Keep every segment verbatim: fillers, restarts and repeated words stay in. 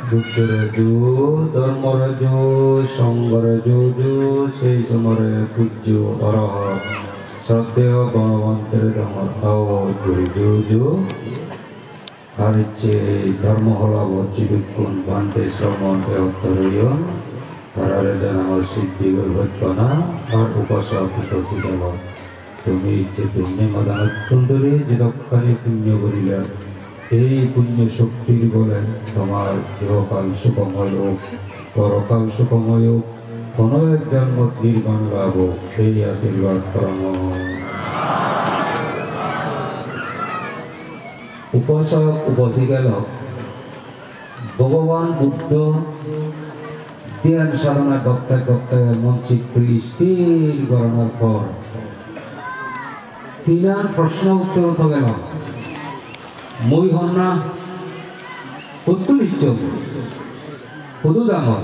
বুদ্ধরাজু ধর্মরাজু সংঘরাজু সেই সমরে পূজ্য অরহ শ্রদ্ধেয় গণবন্তের ধর্মজু আর হচ্ছে ধর্ম হলাব চিবিক্ষণ বান্তে শ্রমণ উত্তরীয়ন তারা যেন আমার সিদ্ধি গর্ভনা আর উপাসক উপস্থিত তুমি ইচ্ছে পুণ্য মাদান অত্যন্তরে যে দক্ষানে পুণ্য করিলে এই পুণ্য শক্তির বলে তোমার ইহকাল সুখময় হোক পরকাল সুখময় হোক কোনো এক জন্ম নির্মাণ লাভ হোক সেই আশীর্বাদ করম। উপাসক উপাসিকাল ভগবান বুদ্ধ ধ্যান সাধনা করতে করতে মন চিত্ত স্থির করানোর পর তিনার প্রশ্ন উত্তর তো গেল মই হন না কত নিচ্ছ কত জানো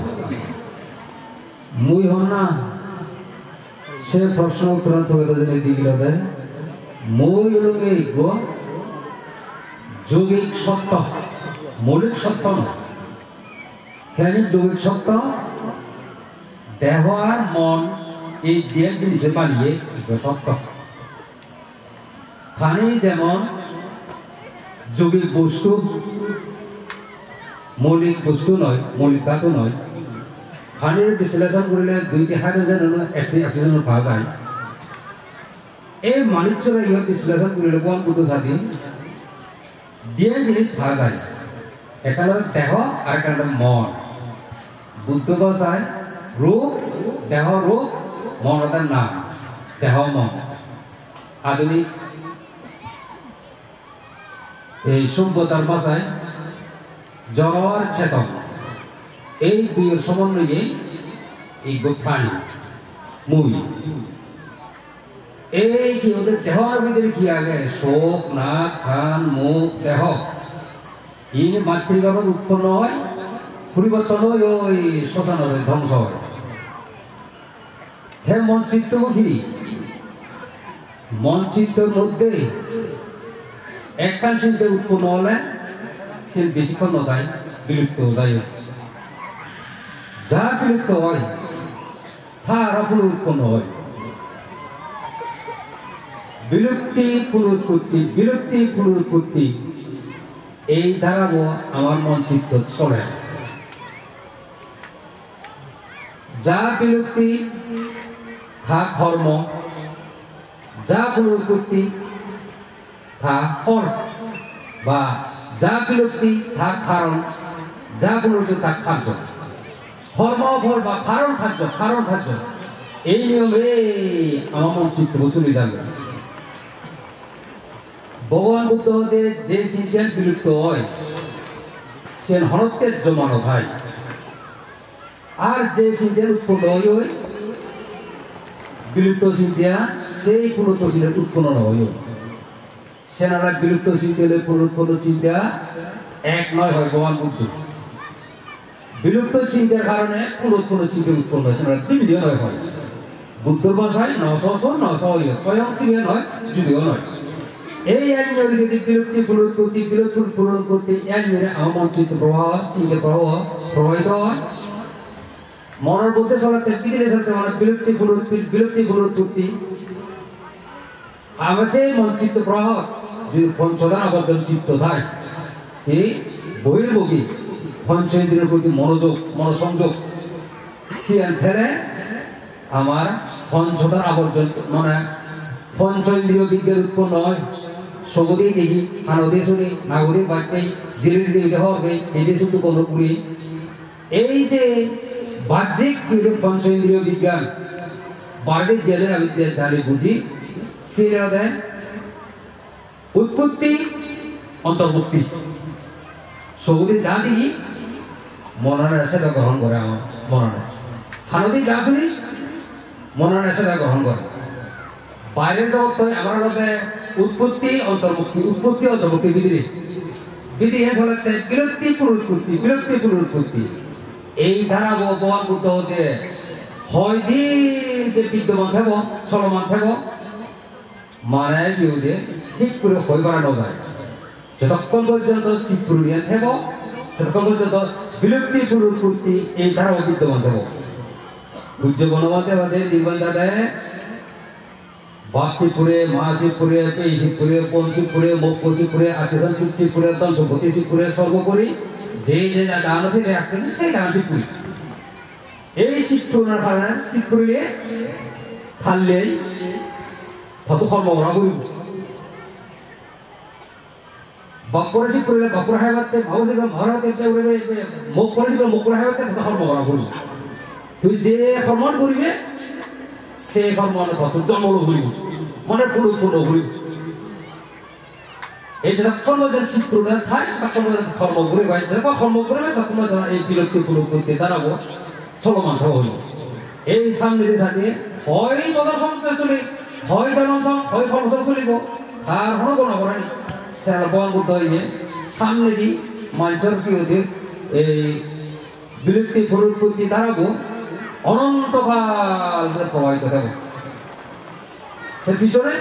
মই হন না সে প্রশ্ন উত্তর তো গেল যে দিগিল দেয় মই হলো এই গো যৌগিক সত্য মৌলিক সত্য না কেন যৌগিক সত্য দেহ আর মন এই দেড় জিনিসে পালিয়ে সত্য পানি যেমন যৌগিক বস্তু মৌলিক বস্তু নয় মৌলিক ধাতু নয় পানির বিশ্লেষণ করলে দুইটি হাইড্রোজেন একটি অক্সিজেন পাওয়া যায় এই মানিকচরা ইহত বিশ্লেষণ করলে কোন বুদ্ধ সাথী দিয়ে জিনিস পাওয়া যায় একটা হলো দেহ আর একটা হলো মন বুদ্ধ ভাষায় রূপ দেহ রূপ মন তার নাম দেহ মন আধুনিক এই সভ্যতার ভাষায় জড় আর চেতন এই দুইয়ের সমন্বয়ে এই প্রাণী মুই এই কি ওদের দেহর ভিতরে কি আগে শোক নাক কান মুখ দেহ ই মাতৃগর্ভে উৎপন্ন হয় পরিবর্তন হয় ওই শ্মশান হয় ধ্বংস হয় হে মন চিত্ত কি মন চিত্তের মধ্যে একখান শিল্পে উৎপন্ন হলে সে বেশিক্ষণ ন যায় বিলুপ্ত যায় যা বিলুপ্ত হয় তার পুনঃ উৎপন্ন হয় বিলুপ্তি পুনরুৎপত্তি বিলুপ্তি পুনরুৎপত্তি এই ধারাও আমার মন চিত্ত চলে যা বিলুপ্তি তা কর্ম যা পুনরুৎপত্তি তা ফল বা যা বিলুপ্তি তা কারণ যা পুনরুৎপত্তি তা খাদ্য কর্ম ফল বা কারণ খাদ্য কারণ খাদ্য এই নিয়মে আমার মন চিত্ত চলে যাবে ভগবান বুদ্ধ হতে যে সিদ্ধান্ত বিলুপ্ত হয় সে হরত্বের জমানো ভাই আর যে সিদ্ধান্ত উৎপন্ন হয় বিলুপ্ত সিদ্ধা সেই পুনরুৎপন্ন সিদ্ধান্ত উৎপন্ন হয় সেনারা বিলুপ্ত সিদ্ধান্ত পুনরুৎপন্ন চিন্তা এক নয় হয় ভগবান বুদ্ধ বিলুপ্ত চিন্তার কারণে পুনরুৎপন্ন চিন্তা উৎপন্ন হয় সেনারা বিভিন্ন হয় বুদ্ধর ভাষায় নশো নশো স্বয়ং সিংহে নয় যদিও নয় এই এক নিয়মিত বিলুপ্তি পুনরুৎপত্তি বিলুপ্তি পুনরুৎপত্তি এক নিয়ে আমার চিত্ত প্রবাহ চিন্তা প্রবাহ প্রবাহিত হয় মনের মধ্যে চলাতে বিজলি চলতে মানে বিলুপ্তি পুনরুৎপত্তি বিলুপ্তি পুনরুৎপত্তি আমার সেই মন চিত্ত প্রবাহ যদি পঞ্চদান আবর্তন চিত্ত থাকে এই বহির্মুখী পঞ্চেন্দ্রিয়ের প্রতি মনোযোগ মনোসংযোগ সিয়ান ফেলে আমার পঞ্চদান আবর্তন মানে পঞ্চেন্দ্রিয় বিজ্ঞান উৎপন্ন হয় সবদি দেখি আনদে শুনি নাগরে বাড়তে জেলে দিতে হবে এটি শুধু কোনো পুরি এই যে বাহ্যিক পঞ্চেন্দ্রিয় বিজ্ঞান বাড়িতে জেলে আমি জানি বুঝি সেটা দেয় উৎপত্তি অন্তর্ভুক্তি সবদি যা দেখি মননে সেটা গ্রহণ করে আমার মননে আনদে যা শুনি মননে সেটা গ্রহণ করে বাইরের জগৎ আমার লোকে উৎপত্তি অন্তর্ভুক্তি উৎপত্তি অন্তর্ভুক্তি বিধি বিধি আসলে বিলুপ্তি পুনরুৎপত্তি বিলুপ্তি পুনরুৎপত্তি এই ধারা ভগবান বুদ্ধ হতে হয় দিন যে বিদ্যমান থাক চলমান থাক মানে বিরোধে ঠিক করে হয়ে বাড়ানো যায় যতক্ষণ পর্যন্ত শিবপুরিয়া থাক তখন পর্যন্ত বিলুপ্তি পুনরুৎপত্তি এই ধারা বিদ্যমান থাকবো পূজ্য বনমাতাবাদের নির্মাণ দাদায় বাপশিবপুরে মহাশিবপুরে পেশিবপুরে পমশিবপুরে মকশিবপুরে আটেশন শিবপুরে দংশপতি শিবপুরে সর্বোপরি যে যে জায়গা থেকে রাখতেন সেই জায়গা শিবপুরি এই শিবপুরের কারণে শিবপুরে থাকলেই কত কর্মকরা করিব বাপরে শিবপুরে বাপরা হাইবাতে ভাবছে মহারাতে মুখ করে মুখরা হাইবাতে কত কর্মকরা করিব তুই যে কর্মণ করিবে সে কর্মণ কত জন্ম করিব মনে পুরোপূর্ণ করিব এই যে কর্মজন শিবপুরের থাই তখন কর্ম করে ভাই যখন কর্ম করবে তখন এই বিলুপ্তি পুনরুৎপত্তি দাঁড়াবো চলমান হইল এই সামনে সাথে হয় কথা সংসার চলে হয় জনসং হয় কর্মসং চলিব তার কোনো কোনো করেনি সেটা বন বুদ্ধ হইবে সামনে দি মানুষের কি হতে এই বিলুপ্তি পুনরুৎপত্তি দাঁড়াবো অনন্তকাল প্রবাহিত দেব সে পিছনে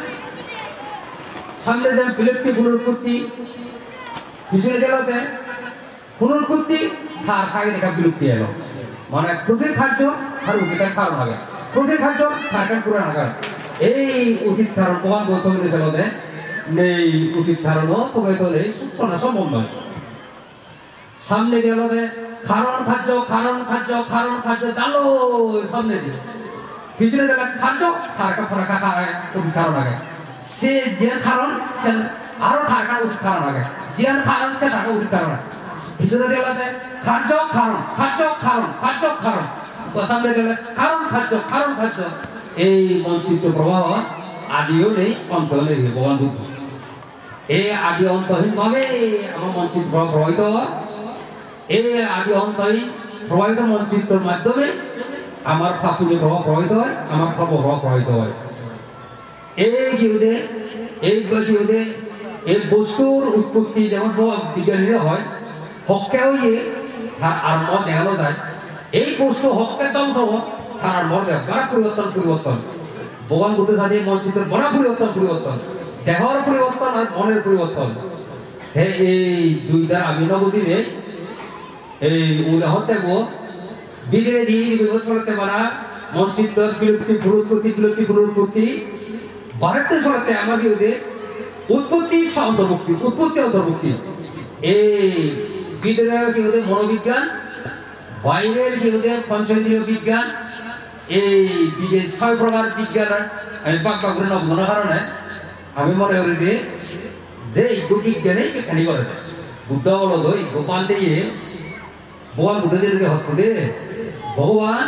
সামনে যেন বিলুপ্তি পুনরুৎপত্তি পিছনে গেলতে পুনরুৎপত্তি তার সাথে দেখা বিলুপ্তি এলো মানে প্রতির খাদ্য তার অতীতের কারণ হবে প্রতির খাদ্য তার পুরাণ আকার এই অতীত কারণ প্রমাণ বলতে হলে সেলতে নেই অতীত কারণও তবে তো নেই সুপনা সম্ভব নয় সামনে গেলতে কারণ খাদ্য কারণ খাদ্য কারণ খাদ্য জানো সামনে দিয়ে পিছনে গেলে খাদ্য তার কাপড় কাকা অতীত কারণ আগে সে যে কারণ সে আরো থাকা অতীত কারণ আগে যে কারণ সে থাকা অতীত কারণ পিছনে গেলে খাদ্য কারণ খাদ্য কারণ খাদ্য কারণ সামনে গেলে কারণ খাদ্য কারণ খাদ্য এই মঞ্চিত প্রবাহ আদিও নেই অন্ত নেই ভগবান বুদ্ধ এই আদি অন্তহীন ভাবে আমার মঞ্চিত প্রবাহ প্রবাহিত এই আদি অন্তহীন প্রবাহিত মঞ্চিত্রের মাধ্যমে আমার ফাপুনি প্রবাহ প্রবাহিত হয় আমার খবর প্রবাহ প্রবাহিত হয় এই গিয়ে এই গিয়ে এই বস্তুর উৎপত্তি যেমন বিজ্ঞানীরা হয় হককে হইয়ে তার আরম্ভ দেখানো যায় এই বস্তু হককে ধ্বংস তার আরম্ভ দেখা বড় পরিবর্তন পরিবর্তন ভগবান বুদ্ধ সাথে মঞ্চিতের বড় পরিবর্তন পরিবর্তন দেহর পরিবর্তন আর মনের পরিবর্তন এই দুইটা আবির্ভাবী নেই এই উদাহরণ দেব বিধে দিয়ে বিভৎসলতে বানা মঞ্চিত বিলুপ্তি পুনরুৎপত্তি বিলুপ্তি পুনরুৎপত্তি ভারতের সরাতে আমাদের ওদের উৎপত্তি অন্তর্ভুক্তি উৎপত্তি অন্তর্ভুক্তি এই বিদ্যালয় কি ওদের মনোবিজ্ঞান বাইরের কি ওদের পঞ্চেন্দ্রীয় বিজ্ঞান এই বিদেশ ছয় প্রকার বিজ্ঞান আমি পাক পাক করে নবজানোর কারণে আমি মনে করি যে যে ইগো বিজ্ঞানে খানি করে বুদ্ধ বলো দই গোপাল দিয়ে ভগবান বুদ্ধদেরকে হত্যা দে ভগবান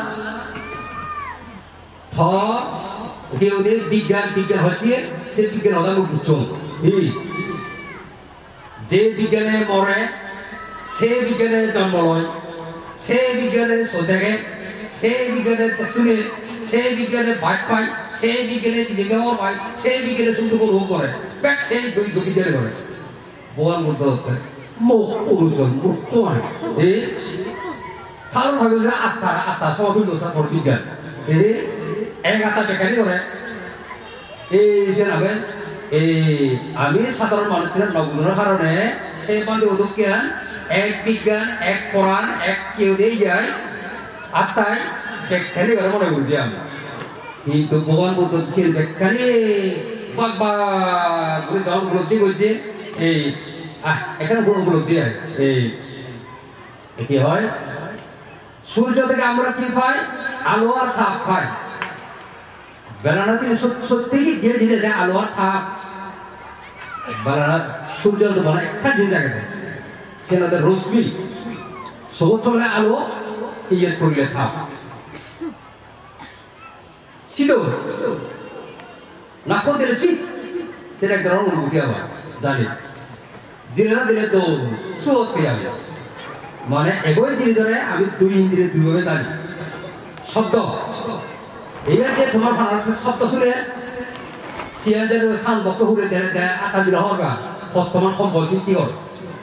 থ ওকে ওদের বিজ্ঞান বিজ্ঞান হচ্ছে সে বিজ্ঞান অদাঙ্গ বুঝছ এই যে বিজ্ঞানে মরে সে বিজ্ঞানে জন্ম লয় সে বিজ্ঞানে সোদেগে সে বিজ্ঞানে তুলে সে বিজ্ঞানে ভাগ পায় সে বিজ্ঞানে ব্যবহার পায় সে বিজ্ঞানে শুধু রোগ করে ব্যাক সে দুই দুই বিজ্ঞানে করে ভগবান বুদ্ধ হচ্ছে মুখ অনুজন মুক্ত হয় এই কারণ ভাবে যে আত্মা আত্মা সব দোষার বিজ্ঞান এই এক আত্মা বেকারি করে এই যে নাবেন এই আমি সাধারণ মানুষের নবুধনের কারণে সেই বান্ধব উদ্যোগ এক বিজ্ঞান এক কোরআন এক কেউ দিয়ে যায় আত্মায় ব্যাখ্যানি করে মনে করি যে আমি কিন্তু ভগবান বুদ্ধ ছিলেন ব্যাখ্যানি বাবা ঘুরে যাওয়ার উপলব্ধি করছে এই আহ এখানে কোনো উপলব্ধি হয় এই কি হয় সূর্য থেকে আমরা কি পাই আলো আর তাপ পাই বেলানা তিনি সত্যি গিয়ে জিনিস যায় আলো আর তাপ বেলানা সূর্য তো বলা একটা জিনিস জায়গাতে সেনাদের রশ্মি সবুজ চলে আলো ইয়ে করলে তাপ শীতল নাক্ষণ দিলে শীত সেটা একটা অনুভূতি আবার জানি জিনে না দিলে তো সুরত পেয়ে যাবে মানে একই জিনিস ধরে আমি দুই ইন্দ্রিয় দুইভাবে জানি শব্দ এইবার যে তোমার বাংলাদেশের শব্দ শুনে সিয়াজের সান বছর ঘুরে দেয় দেয় আটা দিলে হওয়া বর্তমান সম্বল সৃষ্টি করে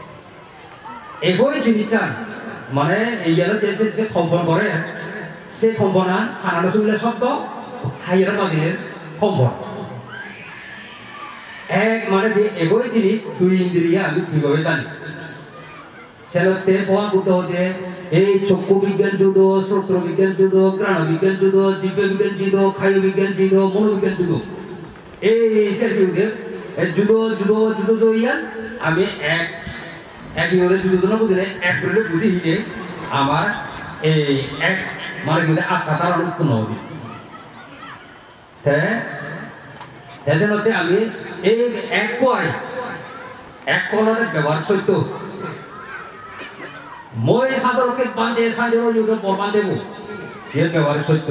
একই জিনিস চান মানে এই গেল যে যে কম্পন করে সে কম্পনা হানানো শুনলে শব্দ হাইয়ের মাঝে কম্পন এক মানে যে একই জিনিস দুই ইন্দ্রিয়া আমি দুইভাবে জানি সেলতে পন বুদ্ধ হতে এই চক্ষু বিজ্ঞান যুদো শ্রোত্র বিজ্ঞান যুদো গ্রাণ বিজ্ঞান যুদো জীব বিজ্ঞান যুদো খায় বিজ্ঞান যুদো মনোবিজ্ঞান যুদো এই সেল যুদে যুদো যুদো যুদো দইয়া আমি এক এক যুদো যুদো না বুঝলে এক করে বুঝি হিনে আমার এই এক মানে যুদে আত্মা তার উৎপন্ন হবে হ্যাঁ এজন্যতে আমি এই এক কয় এক কলার ব্যবহার সত্য মই সাদরকে বাঁধে সাদর যুগে প্রমাণ দেব এর ব্যবহার সত্য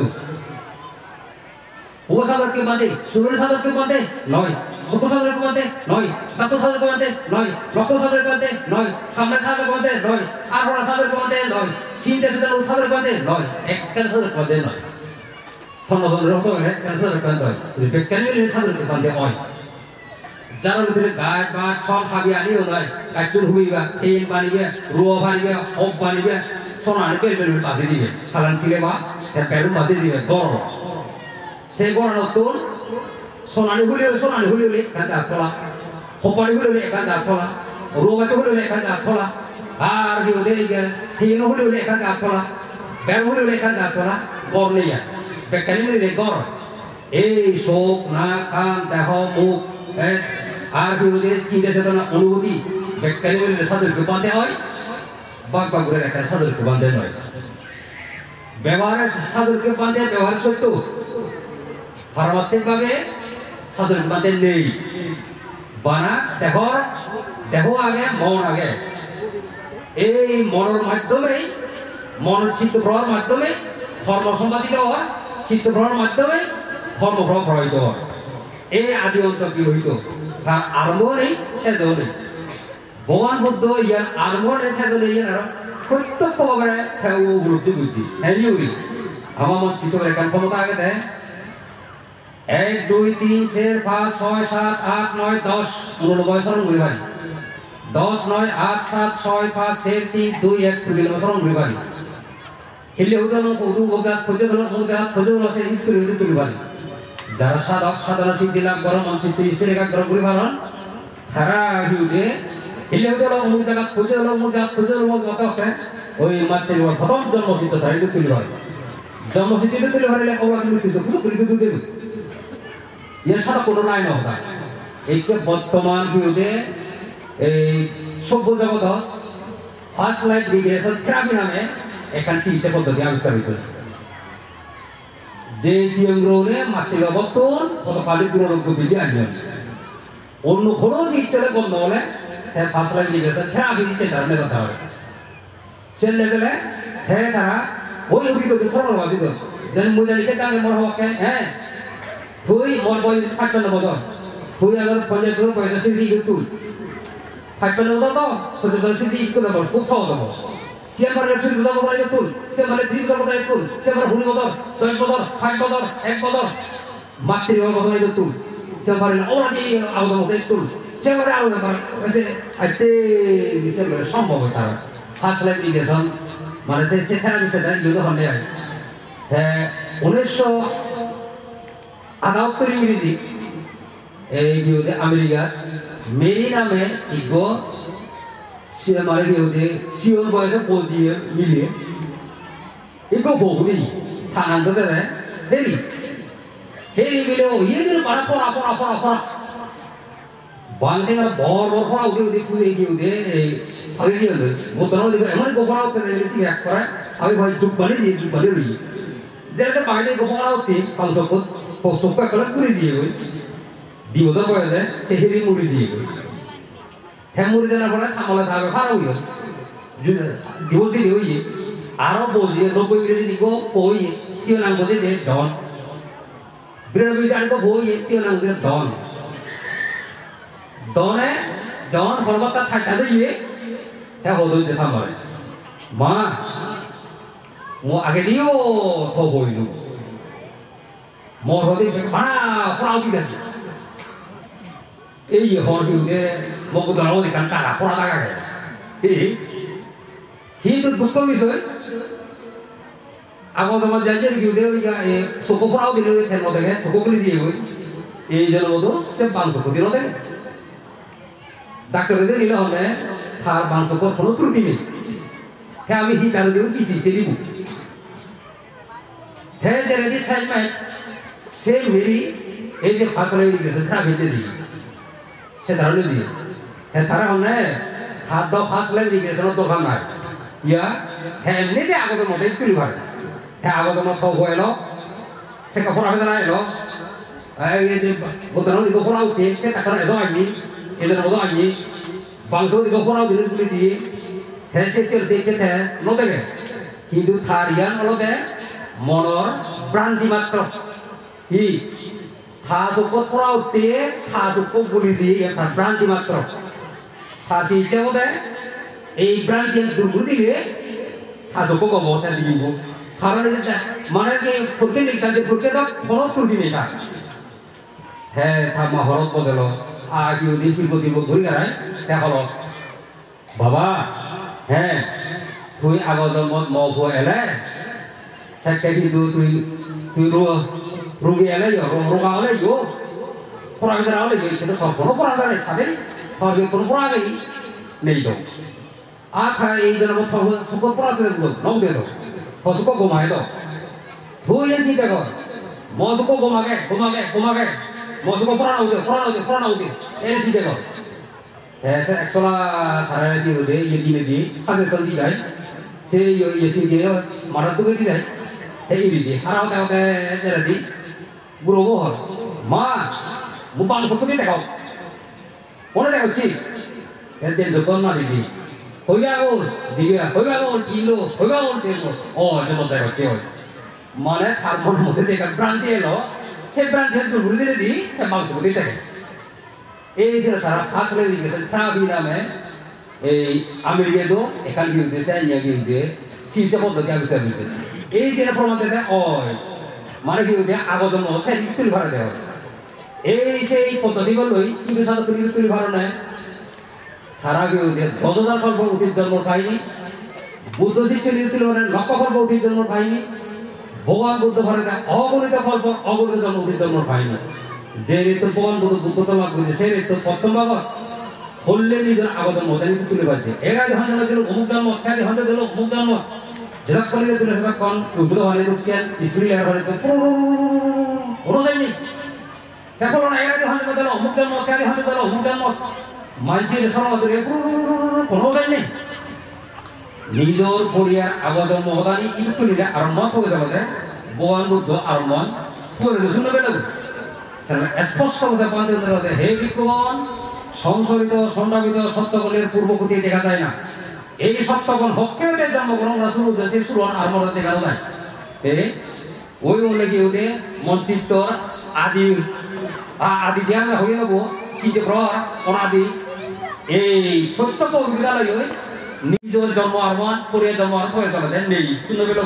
ও সাদরকে বাঁধে সুরের সাদরকে বাঁধে নয় শুক্র সাদরকে বাঁধে নয় কাত সাদরকে বাঁধে নয় লক্ষ সাদরকে বাঁধে নয় সামনের সাদরকে বাঁধে নয় আর বড় সাদরকে বাঁধে নয় সিনতে সাদর সাদরকে বাঁধে নয় এক কেন সাদরকে বাঁধে নয় ধন্যবাদ রহমত হয় কেন সাদরকে বাঁধে হয় কেন সাদরকে বাঁধে হয় যারা ভিতরে গাছ বা ছল খাবি আনিও নয় কাচুর হুইবা তেল বানিবে রুয়া বানিবে হব বানিবে সোনার পেল পেল বাজে দিবে সালান ছিলে বা পেরু বাজে দিবে গরম সে গরম নতুন সোনালি হুলিলে সোনালি হুলিলে কাঁচা ফলা হপানি হুলিলে কাঁচা ফলা রুয়া হুলিলে কাঁচা ফলা আর কি ওদের তেল হুলিলে কাঁচা ফলা পেরু হুলিলে কাঁচা ফলা গরম নেই বেকারি মিলে গরম এই শোক না কান দেহ মুখ আর কি ওদের চিন্তা চেতনা অনুভূতি বেকারি মিলে সাদরকে বাঁধে হয় বাঘ বাঘ করে একটা সাদরকে বাঁধে নয় ব্যবহারে সাদরকে বাঁধে ব্যবহার সত্য পারমাত্মিক ভাবে সাদরকে বাঁধে নেই বানা দেহ দেহ আগে মন আগে এই মনের মাধ্যমে মন চিত্ত প্রভার মাধ্যমে কর্ম সম্পাদিত হয় চিত্ত প্রভার মাধ্যমে কর্মপ্রভাব প্রভাবিত হয় এই আদি অন্ত কি হইত তার আরম্ভ নেই শেষ নেই ভগবান বুদ্ধ ইয়ার আরম্ভ নেই শেষ নেই ইয়ার প্রত্যক্ষভাবে সেও উপলব্ধি বুঝছি হ্যাঁ আমার মন চিত্ত রেখার ক্ষমতা আগে দেয় এক দুই তিন চার পাঁচ ছয় সাত আট নয় দশ উননব্বই সরণ ঘুরে পারি দশ নয় আট সাত ছয় পাঁচ চার তিন দুই এক সরণ ঘুরে পারি খেলে উদাহরণ কৌতু বোঝাত খোঁজে ধরো বোঝাত খোঁজে ধরো সে ঈদ করে তুলি পারি যারা সাধক সাধনা সিদ্ধি লাভ করো মন চিত্ত স্থির একাগ্র করে পালন তারা হিউদে খেলে উদাহরণ অমুক জায়গা খোঁজে ধরো অমুক জায়গা খোঁজে ধরো মত আছে ওই মাতৃ প্রথম জন্মসিদ্ধ ধারিত তুলি পারে জন্মসিদ্ধিতে তুলি পারিলে ওরা কিন্তু কিছু কিছু করে তুলি দেবে এর সাথে কোনো নাই না হতা এইকে বর্তমান হিউদে এই সভ্য জগৎ ফার্স্ট লাইফ রিগ্রেশন থেরাপি নামে এখানে চিকিৎসা পদ্ধতি আবিষ্কার হয়েছে যে সিএমগ্রহণে মাতৃকা বর্তন কতকালী দুরারোগ্য বিধি আনবেন অন্য কোনো চিকিৎসালে বন্ধ হলে first life regression therapy centre নিয়ে কথা হবে সেন্টার গেলে হ্যাঁ তারা ওই অভিজ্ঞতা সরল বাজিত যেন মোজালিকে জানে মনে হওয়াকে হ্যাঁ তুই মন বয়স ফাটপান্ন বছর তুই আবার পঞ্চায়েত পয়সা সিদ্ধি তুই ফাটপান্ন বছর তো পঞ্চায়েত সিদ্ধি তুলে খুব সহজ হবো সিয়ামারে সুই বুঝা বদলাই তুল সিয়ামারে তিন বছর বদলাই তুল সিয়ামারে হুড়ি বদল দশ বছর পাঁচ বছর এক বছর মাতৃ বদলাই তুল সিয়ামারে ওরাদি আওয়াজ বদলাই তুল সিয়ামারে আওয়াজ করে এসে আইতে সিয়ামারে সম্ভব তার ফার্স্ট লাইফ ইরিগেশন মানে সে থেরাপি সেটা যুদ্ধ হলে হ্যাঁ উনিশশো আটাত্তর ইংরেজি এই যুদ্ধে আমেরিকা মেরি নামে ইগো সে মারে গিয়ে সিওন বয়সে পৌঁছিয়ে মিলিয়ে ইগো বহুদি থানান্ত দেয় হেরি হেরি মিলে ও ইয়ে দিন পাড়া পড়া পড়া পড়া পড়া বাংতে গেলে বড় বড় পড়া উঠে উঠে পুজো এগিয়ে উঠে এই আগে দিয়ে হলো বোতল দিকে এমন গোপড়া উঠতে দেয় বেশি এক করে আগে ভাই যুগ বানি দিয়ে যুগ বানি রই যেটা বাইরে গোপড়া উঠতে পাঁচ ফুট সপ্তাহ করে করে দিয়ে ওই দুই বছর বয়সে সে হেরি মুড়ি দিয়ে ওই হ্যাঁ মুড়ি জানার পরে থামলে থাকবে ভালো হইল বলছি দিয়ে ওই আরো বলছি নব্বই মিনিট দিকে বই সিও নাম বলছে যে ডন বিরানব্বই জানবো বই সিও নাম বলছে ডন ডনে যখন হলবাতা থাকা দিয়ে হ্যাঁ হল যে থামলে মা মো আগে দিও তো বইলু মোর হতে মা পড়াও দি দেখি এই হর বিউদে মগু দাও দি কান টাকা পড়া লাগা গেছে এই কিন্তু দুঃখ বিষয় আগো তোমার যাই যে বিউদে ওই সকো পড়াও দিলে খেল মতে গে সকো কলি দিয়ে ওই এই জন মতো সে পাঁচশো কোটি রতে ডাক্তারদের নিলে হলে তার মাংসকর কোনো ত্রুটি নেই হ্যাঁ আমি হিটার দেব কি চিনতে দিব হ্যাঁ যে রেডি সাইজ মাই সে মেরি এই যে ফাসলে গেছে খারাপ হইতে দিই সে ধারণে দিয়ে হ্যাঁ তারা হনে খাদ্য ফাসলে গেছে দোকান নাই ইয়া হ্যাঁ এমনিতে আগত মধ্যে তুলি ভাড় হ্যাঁ আগত মত হইল সে কাপড় হবে না এলো এই যে বোতল দিকে পড়াও দিয়ে সে টাকা এসো আইনি এদের মতো আইনি বাংশ দিকে পড়াও দিলে তুলি দিয়ে হ্যাঁ সে চল দেখতে হ্যাঁ নদেগে কিন্তু তার ইয়ান অলদে মনর ভ্রান্তি মাত্র হি থাসুক পড়াও দিয়ে থাসুক বলি দিয়ে তার ভ্রান্তি মাত্র থাসি ইচ্ছা বলে এই ভ্রান্তি দূর দিলে থাসুক গব তার দিব কারণ মানে কি ফুটকে নিচ্ছে ফুটকে তো কোনো ত্রুটি নেই তার হ্যাঁ থামা হরত বদল আর কি ওদিন ফিরব দিব ঘুরি গাড়ায় হ্যাঁ হল বাবা হ্যাঁ তুই আগত মত মগ এলে সেটা কিন্তু তুই তুই রোগী এলে রোগা হলে গো পড়া গেছে হলে কিন্তু কোনো পড়া যায় থাকে তাহলে কোনো পড়া গেই নেই তো আর খায় এই জন্য সুখ পড়া করে দিল নগ দিয়ে দাও ফসুক ঘুমাই দাও তুই এর চিন্তা কর মসুক ঘুমাকে ঘুমাকে ঘুমাকে মসুক পড়ানো হতে পড়ানো হতে পড়ানো হতে এর চিন্তা কর হ্যাঁ সে একশোলা ধারা দিয়ে হতে ইয়ে দিনে দিয়ে সাজেশন দিয়ে যায় সে ইয়ে সে দিয়ে মারার দুঃখে দিয়ে যায় এই দিয়ে হারা হতে হতে যেটা দিই বুড়ো হল মা মু বাংশ দিয়ে দেখাও মনে দেখাচ্ছি এর দিন যখন না দিদি হইবা গোল দিবিয়া হইবা গোল কিলো হইবা গোল সে ও যত দেখাচ্ছি মানে তার মনের মধ্যে যে ভ্রান্তি এলো সে ভ্রান্তি ঘুরে দিলে দিই বাংশ দিয়ে দেখে এই ছিল তারা ফাসলে গেছে ট্রাভি নামে এই আমেরিকা তো এখান গিয়ে দেশে নিয়ে গিয়ে দিয়ে চিকিৎসা পদ্ধতি আবিষ্কার করতে এই যে প্রমাণ দেয় ওই মানে কি আগত মধ্যে তুলি ভাড়া দেওয়া এই সেই পদ্ধতি বললই কিন্তু সাথে তুলি তুলি ভাড়া নেয় তারা কি দশ হাজার কল্প অতীত জন্ম পায়নি বুদ্ধ শিষ্য তুলি ভাড়া লক্ষ কল্প অতীত জন্ম পায়নি ভগবান বুদ্ধ ভাড়া দেয় অগণিত কল্প অগণিত জন্ম অতীত জন্ম পায়নি যে ঋতু ভগবান বুদ্ধ বুদ্ধতা লাভ করেছে সেই ঋতু প্রথম ভাগত হলে নিজের আগত মধ্যে তুলে পাচ্ছে এরা যখন জন্য দিল অমুক জন্ম সাথে হন্ডে দিল অমুক জন্ম যেটা করে তুলে সেটা কন উদ্র হলে রুকেন স্ত্রী লেয়ার হলে কোনো যায়নি দেখো না এরা যখন দিল অমুক জন্ম সাথে হন্ডে দিল অমুক জন্ম মানছির সমাজ কোনো যায়নি নিজের পরিয়ার আগত মহদানি কিন্তু তুলিলে আর মন হয়ে যাবে ভগবান বুদ্ধ আর মন তুলে শুনে পেল স্পষ্ট কথা পান্তে হে বিজ্ঞগণ সংশোধিত সংরাবিত সত্যগুলির পূর্বক্ষতি দেখা যায় না এই সত্যগণ হকেতে জন্মগ্রহণ না শুরু হয়েছে শুরু আর মনে দেখানো যায় ওই উল্লেখি হতে মনচিত্ত আদি আদি জ্ঞান হয়ে যাব চিতে প্রহর অনাদি এই প্রত্যক্ষ বিদ্যালয় নিজের জন্ম আর মন পরিবার জন্ম আর হয়ে চলে দেন নেই শুনে পেল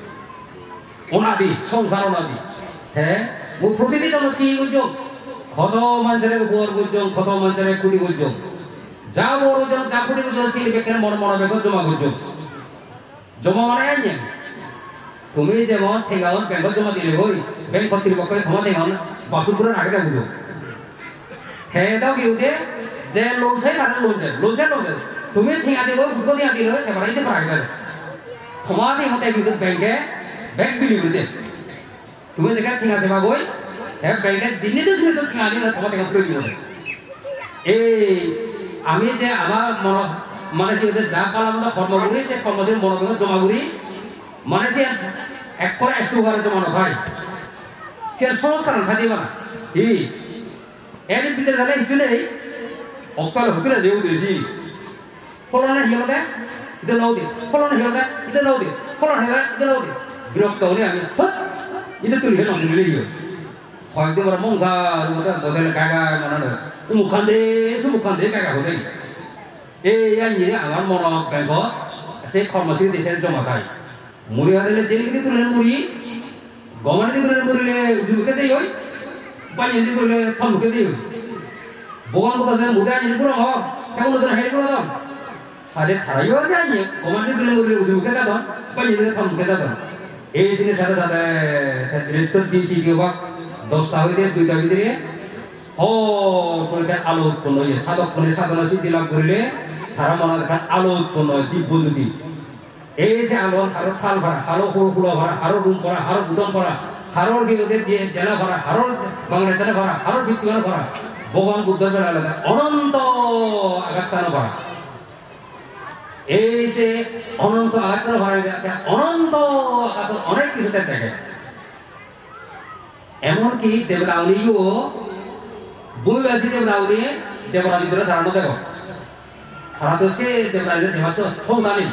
অনাদি সংসার অনাদি হ্যাঁ প্রতিটি জন্য কি উদ্যোগ ক্ষত মানুষের গোর উদ্যোগ ক্ষত মানুষের কুড়ি উদ্যোগ যা বড় উদ্যোগ যা কুড়ি উদ্যোগ সেই ব্যক্তির মন মনে বেগ জমা উদ্যোগ জমা মানে আইনে তুমি যেমন ঠেঙ্গাওন ব্যাংক জমা দিলে হই ব্যাংক কর্তৃপক্ষ ক্ষমা ঠেঙ্গাওন বাসুপুরের আগে দেয় উদ্যোগ হ্যাঁ দাও কি উঠে যে লোন চাই তারা লোন দেয় লোন চাই লোন দেয় তুমি ঠেঙ্গা দিব ভুট দিয়া দিলে এবার এসে পারা গেলে ক্ষমা দিয়ে হতে কিন্তু ব্যাংকে ব্যাংক বিলি করে দেয় তুমি যেখানে ঠেঙ্গা সেবা বই হ্যাঁ ব্যাংকের জিনিস জিনিস ঠেঙ্গা আনি না তোমার ঠেঙ্গা প্রয়োগ হবে এই আমি যে আমার মন মানে কি যা কালাম কর্ম করি সে কর্মসূচির মনোবেগ জমা করি মানে সে এক করে একশো ঘরে জমানো হয় সে সংস্কার থাকিব না ই এর পিছিয়ে জানে কিছু নেই অকাল হতে যেও দিয়েছি ফলনে হিলকে এটা নাও দে ফলনে হিলকে এটা নাও দে ফলন হিলকে এটা নাও দে বিরক্ত হলে আমি এটা তুই হেন দিলে দিও হয়তো বড় মংসার মতো বদলে কাগা মনে মুখান দে সুমুখান দে কাগা হতে এই আনি আমার মন ব্যাংক সে কর্মসূচি দেশের জমা খায় মুড়ি হাতে জেনে কিন্তু তুলে মুড়ি গমানে তুলে মুড়িলে উজুকে দেই হই পানি দিয়ে করলে ফলকে দেই ভগবান কথা মুড়ি আনি পুরো হ কেমন ধরে হেরে করে দাও সাড়ে থারাইও আছে আনি গমানে তুলে মুড়িলে উজুকে যাদন পানি দিয়ে ফলকে যাদন এই সিনে সাথে সাথে রেত্তর দিন তিন ভাগ দশটা হইতে দুইটা ভিতরে ও পরীক্ষার আলো উৎপন্ন হয়ে সাধক ফলে সাধনা সিদ্ধি লাভ করিলে তারা মনে দেখান আলো উৎপন্ন হয় দিব্যজ্যোতি এই যে আলো হারো থাল ভরা হারো কুড়ো ভরা হারো রুম ভরা হারো গুদম ভরা হারোর বিরোধে দিয়ে জেলা ভরা হারোর বাংলা জেলা ভরা হারোর ভিত্তিমালা ভরা ভগবান বুদ্ধের বেলা আলাদা অনন্ত আগাচ্ছানো ভরা এই যে অনন্ত আগাচ্ছানো ভরা অনন্ত আগাচ্ছানো অনেক কিছুতে দেখে এমনকি দেবরাউনিও ভূমিবাসী দেবরাউনি দেবরাজিদের ধারণ দেখো তারা তো সে দেবরাজিদের দেবাস ক্ষমতানি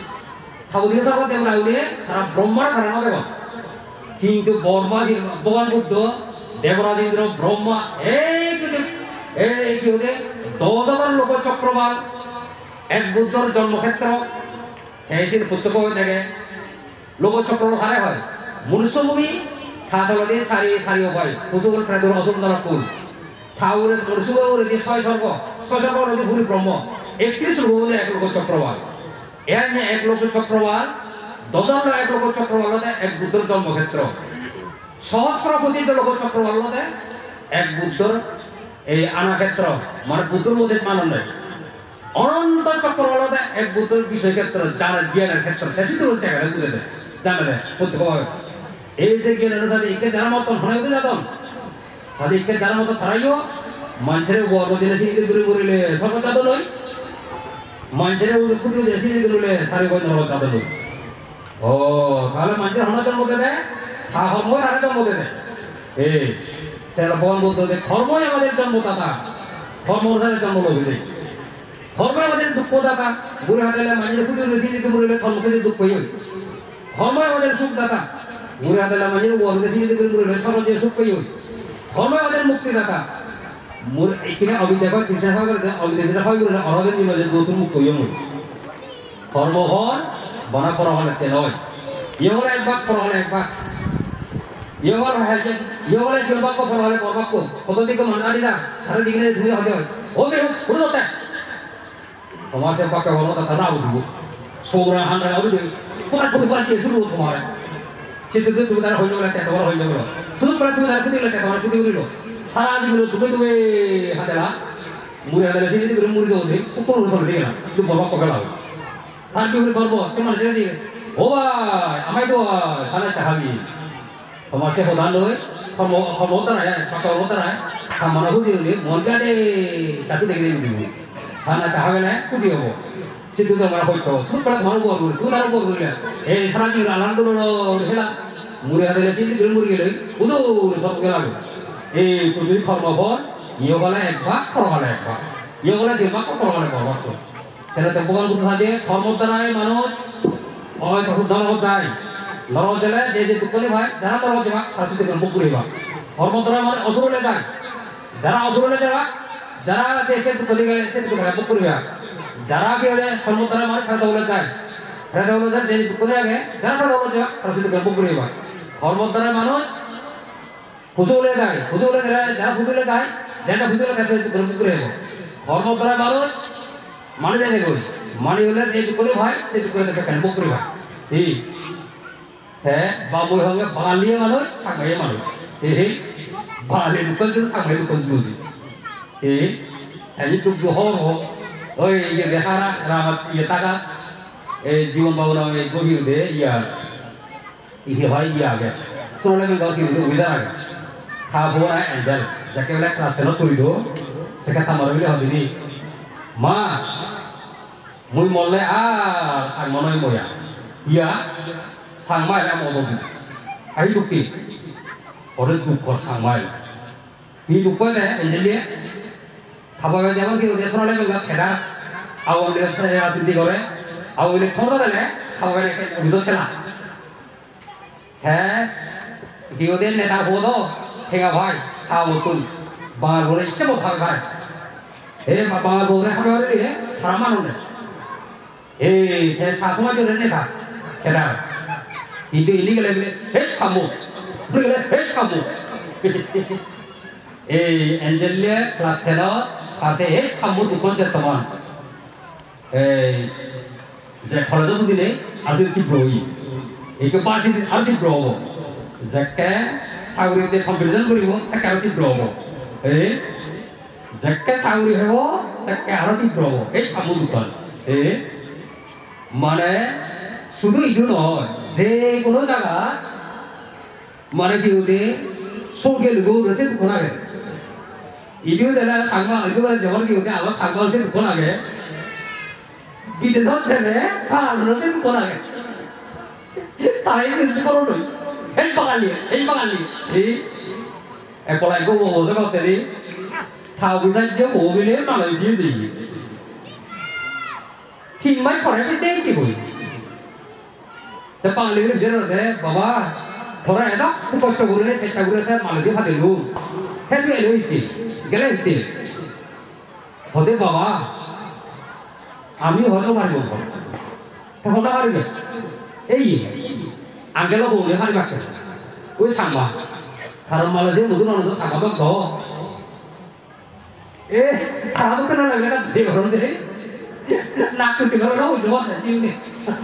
ঠাকুর সাহেব দেবরাউনি তারা ব্রহ্মার ধারণ দেখো কিন্তু বর্মা ভগবান বুদ্ধ দেবরাজেন্দ্র ব্রহ্মা এই এই কি হতে দশ হাজার লোক চক্রবাল এক বুদ্ধর জন্মক্ষেত্র এসে প্রত্যক্ষ হয়ে থাকে লোক চক্র হারে হয় মনুষ্যভূমি থাতলদে সারি সারি হয় কুসুগুল প্রাদুর অসুন্দর কুল থাউরে মনুষ্যগুল দিয়ে ছয় স্বর্গ ছয় স্বর্গ নদী ঘুরি ব্রহ্ম একত্রিশ লোক এক লোক চক্রবাল এর এক লোক চক্রবাল দশ হাজার এক লোক চক্রবাল এক বুদ্ধর জন্মক্ষেত্র সহস্র পতিত লোক চক্রবাল এক বুদ্ধর এই আনাক্ষেত্র মানে বুদ্ধর মধ্যে মানন নেই অনন্ত চক্রবাল এক বুদ্ধর বিষয় ক্ষেত্র জানার জ্ঞানের ক্ষেত্র দেশিত বলতে গেলে বুঝে দেয় জানা দেয় প্রত্যক্ষভাবে এই যে জ্ঞানের সাথে একে যার মতন হয়ে যেতাম সাথে একে যার মতো তারাইও মানুষের গর্ব দিনে সিঁড়ি করে বলিলে সর্বজাত নয় মানুষের ক্ষুদ্র দিনে সিঁড়ি করলে সারি বই নর্বজাত নয় ও তাহলে মানুষের হনা জন্ম দেয় তা হর্ম তারা জন্ম দেয় এই সেটা ভগবান বলতে হবে ধর্মই আমাদের জন্মদাতা ধর্ম অনুসারে জন্ম লোকে ধর্মই আমাদের দুঃখদাতা বুড়ে হাতে মানুষের ক্ষুদ্র দিনে সিঁড়ি বলিলে ধর্মকে দুঃখ হই ধর্মই আমাদের সুখদাতা বুড়ে হাতে মানুষের গর্ব সিঁড়ি করে বলিলে সমাজের সুখ হই ধর্মই আমাদের মুক্তিদাতা মোর এখানে অবিদ্যা হয় কৃষ্ণ হয় করে অবিদ্যা হয় করে অনাদের নিমাজের নতুন মুক্ত হইয়া মই ধর্ম হন বনা পড়া হলে তে নয় ইয়ে হলে এক বাক পড়া হলে এক বাক ইয়ে হল ইয়ে হলে শিলবাক্য পড়া হলে পরবাক্য কত দিকে মানুষ আদি না সারা দিকে ধুয়ে হতে হয় ও বের হোক উঠে ধরতে তোমার সে বাক্য হলো তা তারা উঠব সৌরা হান্ডা উঠে তোমার প্রতি পড়া দিয়ে শুরু তোমার সেটা তুমি তারা হইল বলে তোমার হইল বলো শুধু পড়া তুমি তারা প্রতি বলে তোমার প্রতি বলিল সারা জীবন দুকে দুকে হাতেলা মুড়ি হাতেলা সিঁড়ি করে মুড়ি যাওয়া দেয় কোনো অনুসরণ দেখে না শুধু বরবাক পকেলা হবে তার কি করে করবো সে মানুষ দিয়ে ও ভাই আমায় তো সালে টাকাবি তোমার সে প্রধান নয় কর্ম কর্মতা নাই কর্মতা নাই মনে বুঝি হলে মন গাড়ে তাকে দেখে দেখে দিব সানা টাকাবে না খুঁজি হবো সেটু তো আমার হইতো শুধু করে তোমার উপর বলি তুমি তার উপর বললে এই সারা জীবন আনন্দ হেলা মুড়ি হাতেলা সিঁড়ি করে মুড়ি গেলে বুঝো সব গেলাবে এই পৃথিবীর কর্মফল ইয়ে বলে এক ভাগ কর বলে এক ভাগ ইয়ে বলে সে ভাগ কর বলে এক ভাগ সেটা তো ভগবান বুদ্ধ সাথে কর্মর দ্বারাই মানুষ হয় তখন নরক যায় নরক গেলে যে যে দুঃখ হয় যারা নরক যাবা তার সাথে মুখ করিবা কর্মর দ্বারা মানে অসুরলে যায় যারা অসুরলে যাবা যারা সে দুঃখ দিকে সে দুঃখ মুখ করিবা যারা কি হলে কর্মর দ্বারা মানে ফেরত হলে যায় ফেরত হলে যায় যে দুঃখ আগে যারা ফেরত হলে যাবা তার সাথে মুখ করিবা কর্মর দ্বারা মানুষ ফুজুলে যায় ফুজুলে যারা ফুজুলে যায় যেটা ফুজুলে কাছে গ্রহণ করে দেবো ধর্ম দ্বারা মানুষ মানে যাই করি মানে হলে যে করে ভাই সেটু করে দেখে কেন বকরি ভাই এই হ্যাঁ বাবুর সঙ্গে বাঙালিয়ে মানুষ সাংমাইয়ে মানুষ এই বাঙালি দোকান কিন্তু সাংমাই দোকান বুঝি এই এই টুকু হর হোক ওই ইয়ে দেখা রামাত ইয়ে টাকা এই জীবন বাবু নাম এই গভীর দে ইয়া ইয়ে ভাই ইয়ে আগে শোনালে কিন্তু কিন্তু উইজার আগে খাবো এঞ্জেল যাকে বলে ক্লাসেলত করি দো সেটা কামার বলে হদিনি মা মুই মরলে আর সাংমনই ময়া ইয়া সাংমাই আম অববি আই দুকি ওরে দুঃখ সাংমাই ই দুঃখ দে এঞ্জেলিয়ে খাবাবে যেমন কি ওদের শোনালে গেল খেলা আওয়ামী লীগের রাজনীতি করে আওয়ামী লীগ ক্ষমতা দিলে খাবাবে অভিযোগ ছিল হ্যাঁ কি ওদের নেতা হতো হেগা ভাই খাওয়া মতন বাঙাল বলে ইচ্ছে মতো খাবে ভাই হে বাঙাল বলে খাবে বলে দিয়ে সারা মানুষ এই ঠাসমা জন্য নেতা সেটা কিন্তু ইনি গেলে বলে হে ছামু হে ছামু এই এঞ্জেলিয়া ক্লাস টেন ফার্স্টে হে ছামু দুখন চেতমান এই যে খরচ দিলে আজি তীব্র হই এইটো পাঁচ দিন আৰু তীব্র হব যাকে চাউরিতে কম্পিটিশন করিব সেকারতি ব্লব এই যাকে চাউরি হব sekarang di bro, eh campur bukan, eh mana sudah itu no, je kono jaga, mana dia udah soge lugu rasa bukan aja, itu jalan sangma itu jalan jalan dia udah awas sangma rasa bukan aja, gitu tuh jalan, ah rasa bukan aja, tahu sih itu kono tuh, eh bakal ni, eh bakal ni, eh, eh kalau aku mau sekarang tadi. Thảo cái danh tiếng bố với lễ mà là gì gì thì mấy khỏi cái tên chỉ bùiแต่บางเรื่องเยอะเลยบอกว่าพอได้นะทุกคนจะรู้เลยเสร็จจะรู้เลยแค่มาเลยที่พัดเดือดรู้แค่ที่เลยติก็เลยติพอได้บอกว่าอามีหัวต้องมาดูก่อนถ้าหัวต้องมาดูเนี่ยเอ้ยอังเกลโฮเนี่ยพัดแบบอุ้ยสั่งมาถ้าเรามาเลยที่มุสลิมเราต้องสั่งมาต้องต่อEh, kalau tu kenal lagi kan dia orang tu, nak cakap orang tu orang macam ni.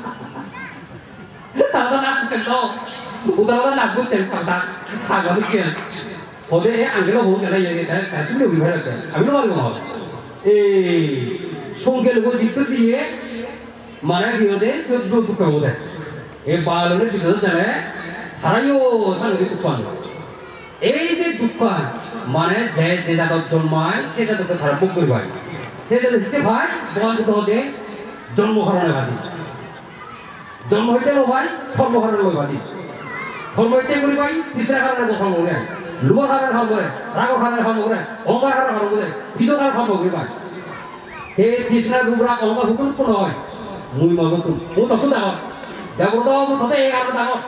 Kalau nak cakap, udah orang nak buat cerita, sahaja mungkin. Ode eh, angkelo hong kita jadi kita, kasi ni lebih banyak kan. Abi luar rumah. Eh, songkel gua jitu dia, mana dia ode, sudah tu kau ode. Eh, balu ni kita jalan, tharayo sangat itu kan. এই যে দুঃখান মানে যে যে জাতক জন্মায় সে জাতক তারা ভোগ করি ভাই সে জাতক দিতে ভাই বন্ধ হতে জন্মহরণে বাদী জন্ম হইতে ভাই ধর্মহরণে বাদী ধর্ম হইতে করি ভাই তিসরা কারণে ধর্ম করে লোভর কারণে ধর্ম করে রাগর কারণে ধর্ম করে অহংকার কারণে ধর্ম করে বিজয় কারণে ধর্ম করি ভাই হে তৃষ্ণা রূপরা অহংকার হুকুম কোন হয় মুই মগত মু তত দাও দেখো তো মু তত এই কারণে দাও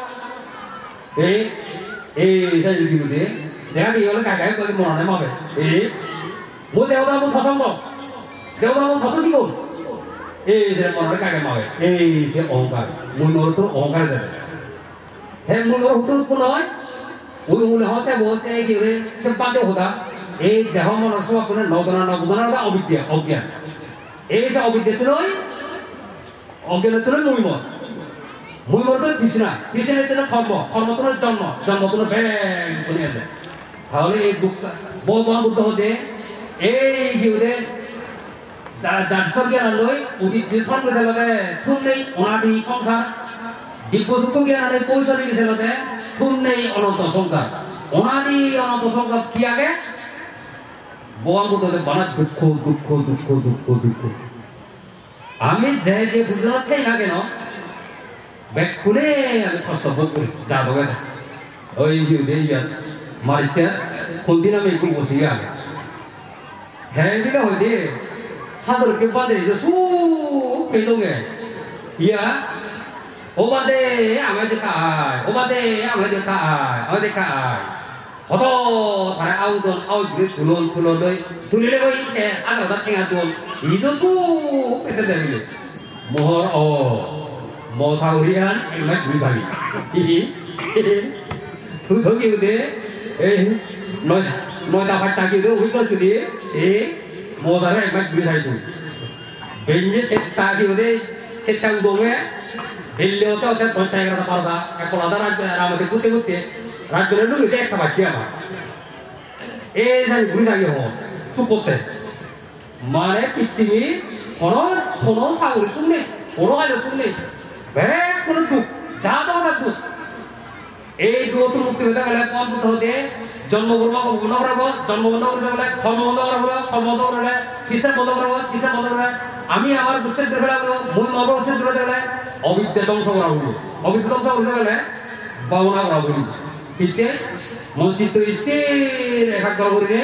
এই Eh, saya juga tu, jangan dia orang kagak kau mau nama apa? Eh, mau dia orang mau thasam tu, dia orang mau thatu sih kau. Eh, saya mau orang kagak mau. Eh, saya ohkar, mui mau tu ohkar saja. Hei, mui mau tu pun orang, mui mui orang tu bos saya kira sempat tu hoda. Eh, dah mau orang semua pun nak dana nak dana ada obidya, obidya. Eh, saya obidya tu loi, obidya tu loi mui mau. Mui mau tu Krishna, Krishna itu nak karma, karma tu nak janma, janma tu nak bang, punya ada. Kalau ini buka, bawa bawa buka hote, eh hiude, jar jar sebagian aloi, udik disan kita lagi, thun ni, onadi songkar, dipusu tu kian ada poisa ni kita lagi, thun ni ononto songkar, onadi ononto songkar kia ke, bawa buka hote banat dukko dukko dukko dukko dukko. Amin jai jai bujana thay lagi no. Bekune yang kosong buku jatuh kan, oh ini dia dia, marica, kuntina mengikut musia. Hei kita hobi, satu kepada itu su pedongnya, iya, obade amai dekai, obade amai dekai, amai dekai, hoto, thara audon audri tulon tulon doi, tulile doi, eh, ada orang tengah tulon, itu su pedang ini, mohor oh. Mau sahurian, enak bisa ni. Ini, tu tu gitu eh, noi noi dapat tak gitu, wikol jadi, eh, mau sahurian enak bisa itu. Benji setak gitu, setak dongnya, beliau tu ada kontak dengan apa apa, kalau ada raja ramai itu tu tu, raja itu itu ek apa siapa? Eh, saya bisa gitu, support deh. Mana pitini, konon konon sahur sunni, konon aja sunni. Baik pun tu, jatuh dah tu. Eh dua tu mukti kita kalau kau buat hote, jangan berubah kau bukan orang kau, jangan berubah orang kau, kau bukan orang kau, kau bukan orang kau, kisah bukan orang kau, kisah bukan orang kau. Ami amar bukan berbelah kau, mui mau bukan berbelah kau. Abi tetap sama orang kau, abi tetap sama orang kau. Bawa orang kau. Kita mencit tu istir, ekak kau ini.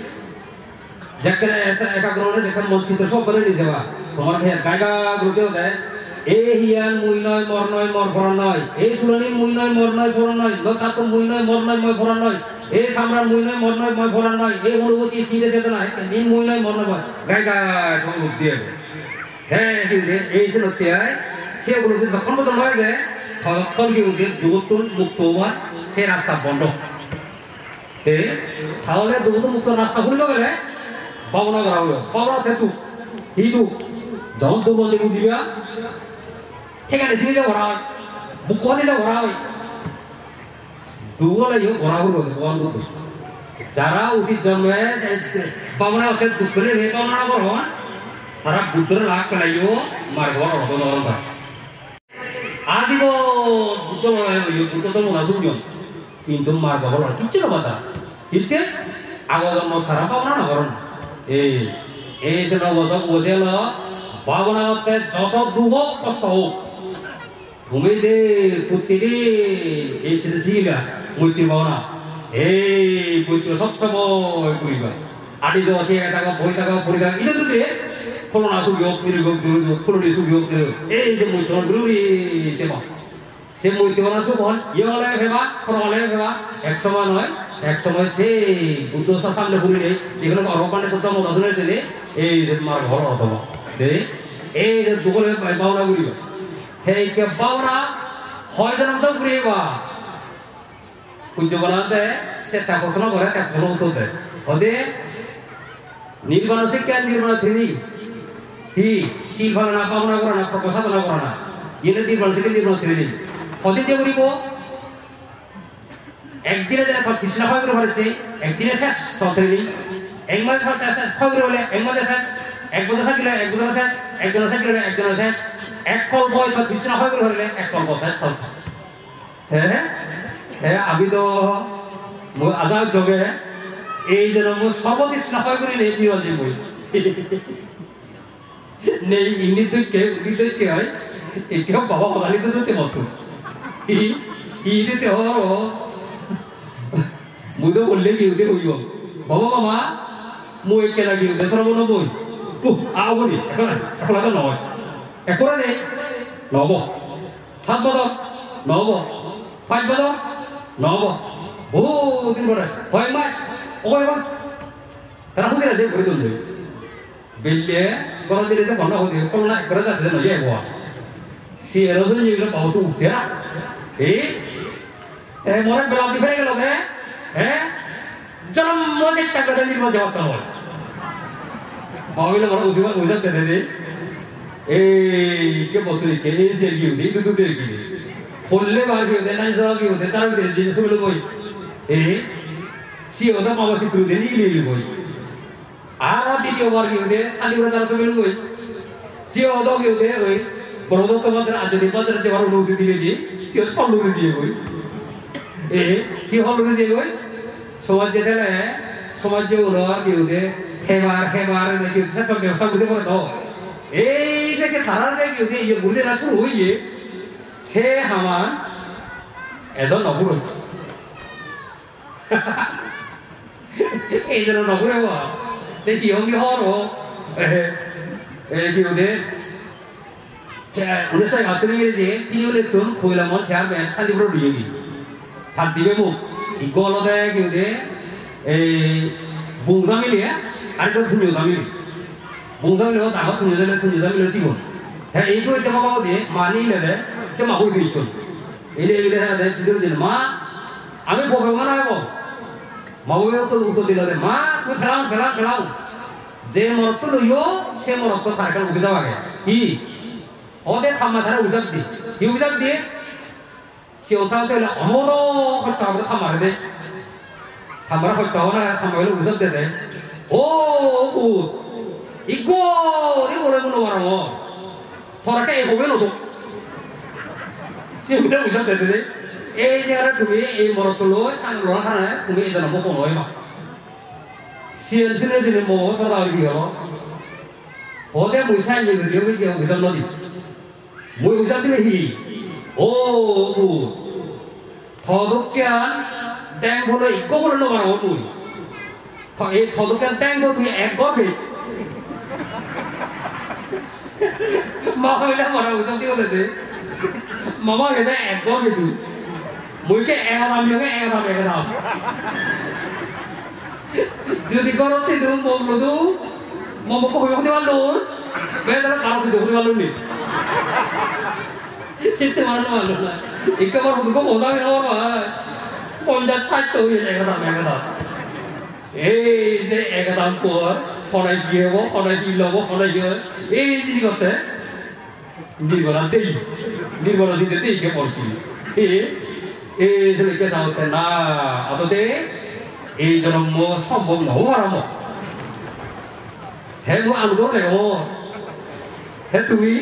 Jika ekak kau ini, jika mencit tu sok kau ini siapa? Kau orang kaya gaya berusaha hote. Eh hian mui noi mor noi mor foran noi, eh sulani mui noi mor noi foran noi, lokatu mui noi mor noi moi foran noi, eh samran mui noi mor noi moi foran noi, eh uruti sida cetana, eh mui noi mor noi, gai gai thong utia, heh hiude, eh sen utia, siapa uruti sakon betul mai je, kalau kau hiude dutun muktowa, se rasta bondo, eh kalau le dutun muktowa rasta hulo gale, bawa naga bawa tetu, hidup, jangan tu bondo dia. Tengah di sini je orang, bukan je orang. Dua lagi orang orang tu, orang tu. যারা অতীত জন্মে পাবনা অর্থে দুঃখ করে হে পাবনা করো তারা বুদ্ধের লাভ পেলাইও মার ঘর অর্থ নরম থাকে আদিব বুদ্ধ বুদ্ধ তো মনে শুনিও কিন্তু মার ঘর কিচ্ছু না কথা কিন্তু আগো জন্ম তারা পাবনা না করো এই এই সে নবসক বোঝেল পাবনা অর্থে যত দুঃখ কষ্ট হোক তুমি যে প্রতিদিন এই ছেলে শিখিলা মূর্তি পাবনা এই পবিত্র সবসময় করিবা আদি জগতে টাকা বই টাকা পড়ি টাকা এটা যদি ফলনা সুযোগ নির্যোগ দুর্যোগ ফলনি সুযোগ এই যে মৈত্র গুরুরি দেবা সে মৈত্রনা সুবল ইয়লে ভেবা ফললে ভেবা এক সময় নয় এক সময় সে বুদ্ধ সামনে ঘুরিলে যেগুলো অরপানে করতে মত আসলে যে এই যে তোমার ঘর হতো দে এই যে দুগলে বাউনা ঘুরিবা সেই কে বাউনা হয় জনম তো ঘুরিবা কুঞ্জবনাতে সে তাপসনা করে তাপসনা উত্তর দেয় ওদে নির্বাণ শিক্ষা নির্বাণ থ্রি হি শিলভালনা পাবনা করা না প্রসাদনা করা না ইয়ে নির্বাণ শিক্ষা নির্বাণ থ্রি ওদে দিয়ে করিব একদিনে যারা কৃষ্ণ হয় করে হচ্ছে একদিনে শেষ সত্রি এক মাস হতে শেষ খবর হলে এক মাসে শেষ এক বছর থাকিলে এক বছর শেষ একজন শেষ গেলে একজন শেষ এক কল বয় বা কৃষ্ণ হয় করে হলে এক কল শেষ ফল হ্যাঁ হ্যাঁ আমি তো আজাদ যোগে এই যেন সবতি স্নাপক করে নেই নিরঞ্জি বই নেই ইংলিশ দিকে উনি দিকে হয় একেও বাবা বাঙালি তো দিতে মতো ই দিতে হর মুই তো বললে কি উঠে হইব বাবা মামা মুই কেনা কি উঠে সরব নবই আও বলি এখন এখন তো নয় এখন নেই নব সাত বছর নব পাঁচ বছর নব বহু দিন পরে হয় মাই ওই বাবা তারা খুঁজে আছে ঘুরে তুলবে বেললে গরম দিলে তো বন্ধ হতে কোনো না করে যাচ্ছে না ইয়ে হওয়া সে রসুন যেগুলো পাও তো উঠতে না এই মনে বেলা দি ফেলে গেল হ্যাঁ জন্ম মজে টাকা দিয়ে নির্মল জবাব হয় পাবিলে মনে উসিবা উসব দে দে এই কে বতরি কে এই সে কি উঠি দুটো দিয়ে কি ফললে বার কি উঠে নাই সব কি উঠে তার ভিতরে জিনিস গুলো কই এই সি ওটা পাওয়া সি তুই দেনি লিলি কই আর দ্বিতীয় বার কি উঠে সালি করে তার সব কই সি ওটা কি উঠে ওই বড় তো মাত্র আজ দিন মাত্র যে বড় লোক দিলে দি সি ওটা ফল লোক দিয়ে কই এই কি ফল লোক দিয়ে কই সমাজ যেতে না সমাজ যে ওরা কি উঠে হেবার হেবার নাকি সব ব্যবসা করতে পারে তো এই যে কে তারা যে কি উঠে এই বুঝে না শুরু হইয়ে সে আমার এজন নপুর এই জন্য নপুরে হওয়া দেখি হঙ্গি হওয়ার কি উঠে উনিশশো একাত্তর যে তিনি হলে তুন খৈলামন চেয়ারম্যান শান্তিপুর দিয়ে গি তার দিবে মুখ গল দেয় কি উঠে এই বুংজা মিলিয়ে আর তো ধুনিয়া মিলি বুংজা মিলে তাহার ধুনিয়া ধুনিয়া মিলে জীবন হ্যাঁ এই তো এটা বাবা দিয়ে মানি নেদে সে মা হই দিচ্ছ এলে এলে দে কিছু দিন মা আমি বলবো না হবো মা বলবে তো উত্তর দিল দে মা তুই ফেলাও ফেলাও ফেলাও যে মরত লইও সে মরত তাকে উঠে যাওয়া গে কি ওদে থামা ধারে উজাব দি কি উজাব দিয়ে সে ওটাও তো অমর হত্যা হবে থামারে দে থামারা হত্যা হবে না থামাইলে উজাব দে দে ও ও ইগো রে বলে মনে মারো ফরাকে এই হবে নতো সে উঠে উজাব দে দে এই জায়গায় তুমি এই মরত লই আং লড়া খানা তুমি এই জন্য মকন হয় মা সিএন সিনে সিনে মো তোরা কি হলো ওদে মুইসাই যে দিও কি উজাব নদি মই উজাব দিলে হি ও ও থদুকিয়ান ট্যাং বলে ইকো বলে না মারো তুই এই থদুকিয়ান ট্যাং বলে তুই এক গবে মা হইলা মারা উজাব দিও দে মামা এটা এক গবে তুই মুইকে এরাম ইয়ে এরাম এরাম যদি করতে তুমি বললো তো মামা কবে হতে পারলো বেদার কাছে হতে পারলো নি সিটে মারনো পারলো না একবার দুটো মজা গেল পঞ্চাশ ষাট তো হয়ে যায় এরাম এরাম এই যে এরাম পর ফনাই গিয়ে হবো ফনাই কি লবো ফনাই গিয়ে এই জিনিস করতে নির্বলা দেই নির্বলা জিতে দেই কে পড়কি এই এই যে লেখা সামতে না আদতে এই জন্ম সম্ভব নহব আরম্ভ হে মো আনুদর দেব হে তুমি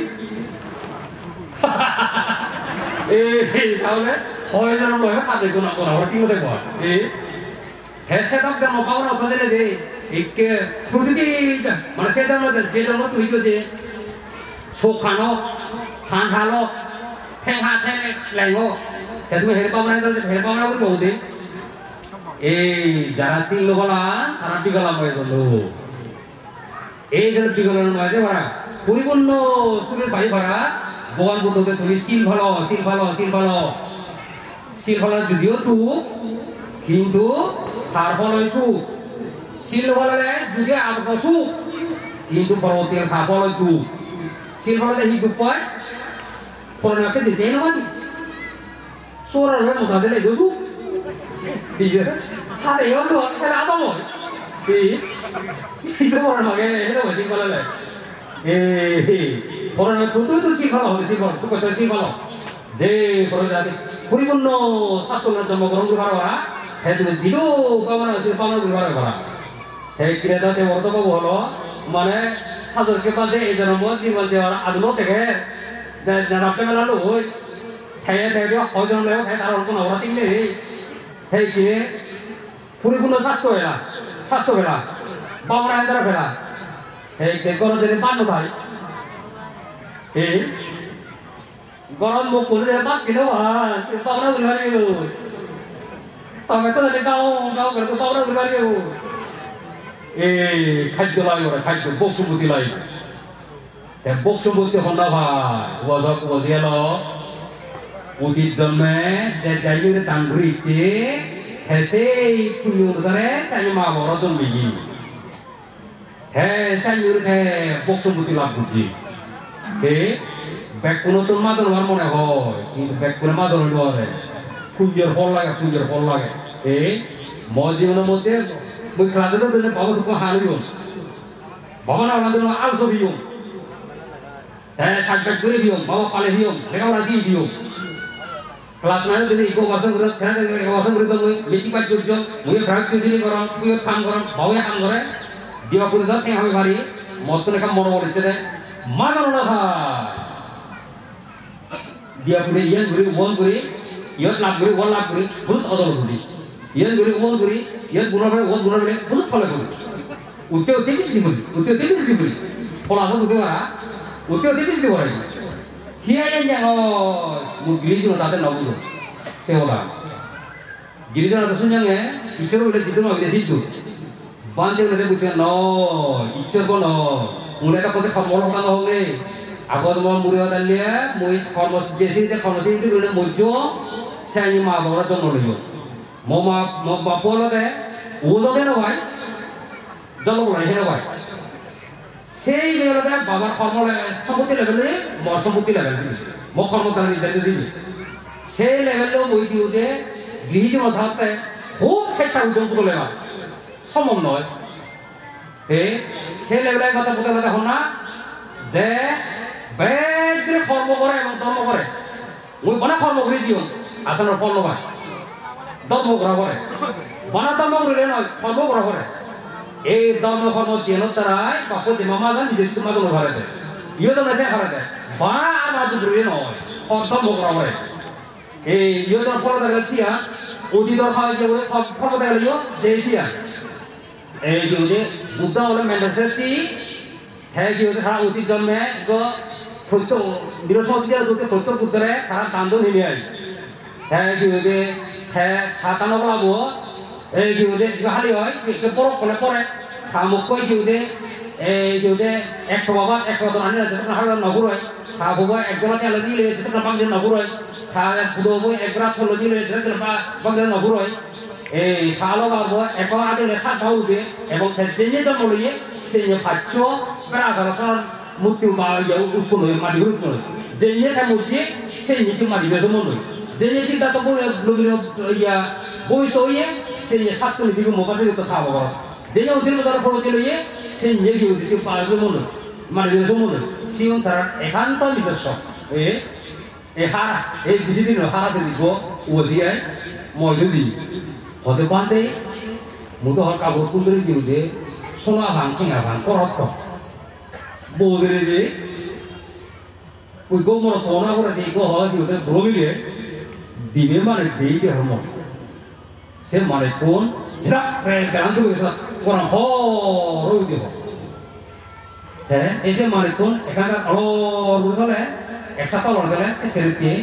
এই তাহলে হয় যেন নয় কাজে কোন কোন আমরা কি মনে কর এই হে সেটা কেন পাওয়া না বলে যে একে প্রতিটি মানে সেটা মধ্যে যে জন্ম তুই যে শোক খানো খান খালো ঠেং হা ঠেং লেঙ্গো হে তুমি হেরে পাও না হেরে পাও না বলে বলতে এই যারা সিল বলা তারা বিগলা হয়ে গেল এই যে বিগলার নয় যে ভাড়া পরিপূর্ণ সুরের ভাই ভাড়া ভগবান বুদ্ধকে তুমি সিল ভালো সিল ভালো সিল ভালো সিল ভালো যদিও তু কিন্তু তার ফল সুখ সিল ভালো যদি আবক সুখ কিন্তু পরবর্তীর খা ফল তু সিল ভালো হিদুপ পায় ফলনাকে দিতে নয় সোরার মোটা দিলে সুখ 하대요, 저, 해라서 뭐. 이, 이거를 막 해, 해라고 신발을 해. 에이, 보라는 도도도 신발로, 신발, 똑같은 신발로. 제, 보라는 구리분노 사소는 좀 그런 걸 바라봐라. 해주는 지도 까마나, 신발로 걸 바라봐라. 대기래다 대 모르다 보고 하러, 만에 사절게 반대 예전에 뭐, 니만 제와라, 아주 못되게, 내, 내 납작을 하러, 대에 대에 허전을 해요, 대 나올 거 나오라 띵네. 대기에 পরিপূর্ণ স্বাস্থ্য হইলা স্বাস্থ্য ফেলা বাবনা হেন্দারা ফেলা এই গরম দিনে পান্ন ভাই এই গরম মুখ করে পাক দিল ভাই বাবনা উড়ি মারি তবে তো জানি গাও গাও করে তো বাবনা উড়ি মারি এই খাদ্য লাই ওরা খাদ্য বক সম্পত্তি লাই বক সম্পত্তি হন্ডা ভাই ওয়াজক ওয়াজিয়াল অতীত জন্মে যে জায়গায় দাঙ্গুরি চে হেসে পুণ্য অনুসারে সানি মা বড় জন্মেগি হে সানির হে বক্সবতী লাভ করছি হে ব্যাগ কোনো তোর মাজন হওয়ার মনে হয় কিন্তু ব্যাগ করে মাজন হইল আরে কুঞ্জের ফল লাগে কুঞ্জের ফল লাগে হে মর জীবনের মধ্যে ওই ক্লাসের জন্য বাবা সুখ হারিও বাবা না আমাদের আলসো দিও হ্যাঁ সাত ব্যাগ করে দিও বাবা পালে দিও লেখাপড়া দিয়ে দিও kelas mana jadi ikut masuk berat, karena kalau masuk berat tu, beti pat kerja, mungkin kerja tu sini korang, punya kam korang, bawa kam korang, dia pun zat yang kami bari, motor ni kam mono boleh cedek, macam mana sah? Dia punya ian beri, uang beri, ian lap beri, uang lap beri, burut adol beri, ian beri uang beri, ian guna beri, uang guna beri, burut pala beri, utte utte kis beri, utte utte kis beri, pola asal utte mana, utte utte kis beri. Kia yang jangan mu gereja nanti nak buat, sehoda. Gereja nanti sunyangnya, icer boleh jitu nak gereja itu. Banjir nanti bukan no, icer pun no. Mulai tak kau kamu orang tahu ni. Aku tu mau murid ada dia, mau kamu jesi dia kamu sini tu boleh muncul. Saya ni mah bawa tu nolio. Mau mah mau bapa lah deh, udah deh nawai. Jalan boleh ni nawai. সেই লেভেলতে বাবার কর্ম সম্পত্তি লেভেলে মর সম্পত্তি level ছিল মো কর্মতার নির্ধারিত ছিল সেই লেভেলেও বই দিও যে গৃহী মথাতে খুব সেটা উদ্যম করে লেভেল সম্ভব নয় এ সেই লেভেলের কথা বলতে বলতে হন না যে বেগ্রে কর্ম করে এবং ধর্ম করে ওই বনা কর্ম করেছি আসলে ফল নয় ধর্ম করা করে বনা ধর্ম করে নয় কর্ম করা করে এই ধর্ম কর্ম তিন তারাই বাপু যে মামা যান নিজের সমাজ অনুভারে দেয় ইয়ে তো নেছে হারা দেয় বা আর মাদু দূরে নয় ধর্ম করা হয় এই ইয়ে তো ফল দেখা যাচ্ছি অতীতর খাওয়া যে ফল দেখা গেল যেছি এই যে বুদ্ধ হলো মেন্টাল সৃষ্টি হ্যাঁ কি হতে খারাপ অতীত জন্মে সত্য নিরসতীয় দুটো সত্য বুদ্ধরে খারাপ কান্দ নিয়ে আই হ্যাঁ কি হতে হ্যাঁ থাকানো বলাবো এই যে ওদের হালি হয় একটু বড় ফলে পরে খামুক কই যে ওদের এই যে ওদের একটা বাবা একটা বাবা আনি যেটা হাল নগর হয় খা বাবা একজনা তেল দিলে যেটা বাংলা নগর হয় খা বুড়ো বই একরা থলো দিলে যেটা বাংলা নগর হয় এই খালো বাবা একবার আগে সাত ভাউ দিয়ে এবং জেনে জন্ম লইয়ে সেই পাচ্ছ বেড়াশালা মূর্তি বা উৎপন্ন হয়ে মাটি উৎপন্ন জেনে তার মূর্তি সেই নিচে মাটি দিয়ে জন্ম লই জেনে সিদ্ধান্ত ইয়া বই সইয়ে সেই সাতটি দিকে মোবাইল তো খাবো জেনে ওদের মতো ফটো লইয়ে সেই নিয়ে গিয়ে দিছে পাঁচগুলো মনে মানে মনে সিও তার একান্ত নিজস্ব এ এ হারা এই বেশি দিন হারা যদি গো ওজিয়ায় মজুদি হতে পারে 모두 할 까불꾼들이 기우데 소나방 킹아방 꼬락도 뭐들이지 이거 뭐 돈하고 그래 이거 어디우데 브로밀리에 디베만에 데이게 하모 세만에 돈 지락 그래 안두에서 꼬랑 호로 이거 네 이제 만에 돈 에간다 어 그러래 엑사타 올라서래 세세르피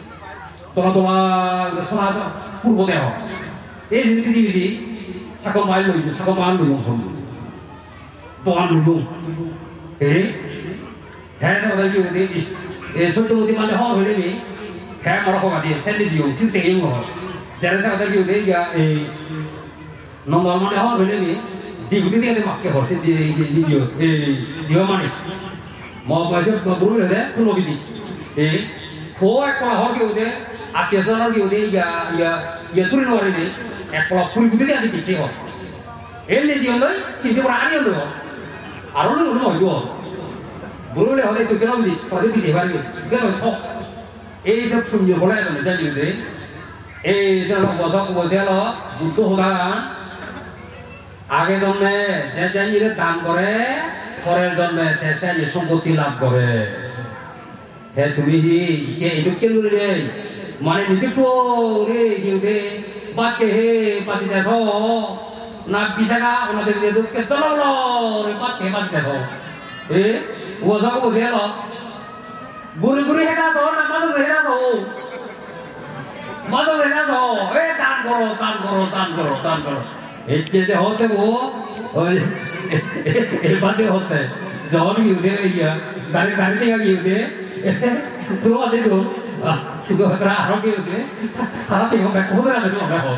돌아돌아 소나도 부르고대요 이 집이지 사고 말로 이거 사고 말로 용 또한 루용 에 해서 어디 어디 에 솔도 어디 만에 하 흘리니 개 뭐라고 가디 텔레비전 실대 용 제가 어디 어디 야에 nomor mana 하 흘리니 디부디에 맞게 벌써 디 디디오 에 디어마니 뭐 벌써 부르는데 그놈이지 에 도와가 하기 오데 앞에서 하기 오데 야야 야 둘이 노래니 에플라 부리부디에 아직 비치고 엘레지언을 김대보라 아니었노 아로는 우리 어디고 물을 어디 그 그놈이 어디 제발이 그거 더 에이서 품질 골라야 되는 자리인데 에이서는 뭐서 뭐세요 무도가 아게 전에 제자니를 담 거래 거래 전에 대세니 송고티 납 거래 대tum이 이게 이렇게 놀래 만에 이렇게 또래 이게 맞게 해 빠지 돼서 나 비사가 오늘 되게도 깨떨어로 맞게 빠지 돼서 예 우어서 보세요 무리무리 해가서 나 맞아서 해가서 맞아서 해가서 왜 딴 거로 딴 거로 딴 거로 딴 거로 이제 어때고 어 일반대 어때 저는 유대야 다른 다른 데가 유대 들어가세요 아 그거 그라 그렇게 이렇게 사람들이 이거 몇 호들아 저기 오라고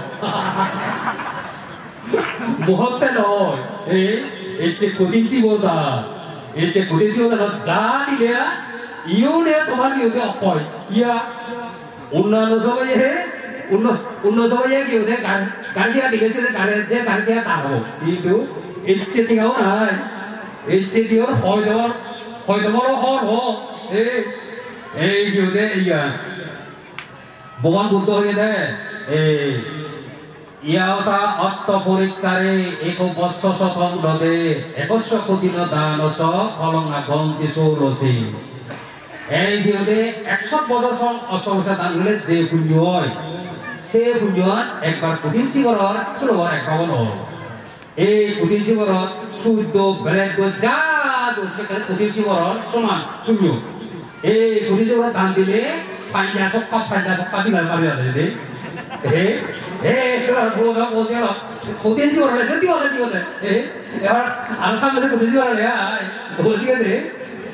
뭐 어때너 에 이제 고딘지보다 이제 고딘지보다 자리야 이혼해 도망이 여기 없고 이야 온나는 소리에 온나 온나 소리에 기우대 갈 갈기야 되겠지 갈에 제 갈기야 따고 이도 일제 티가 오나 일제 티가 호이도 호이도 뭐로 호로 에 에이 기우대 이야 뭐가 부도에 에 이아오다 어떠 보리까리 에고 버서서 덩러데 에고서 코디너 다너서 걸렁나 건기소로시 에이 기우대 액션 버서서 어서서 단글레 제 분요이 세 분요한 액발 부딘치거로 들어와 액바고노 에이 부딘치거로 수도 브레도 자도 스펙을 부딘치거로 소만 분요 에이 부딘치거로 단딜에 판자석과 판자석과 디갈 말이야 되는데 에 에 그거 보자 보자 고된지거로 해 드디어 하는 이거네 에 야 안 사면서 고된지거로 해야 뭐지게 돼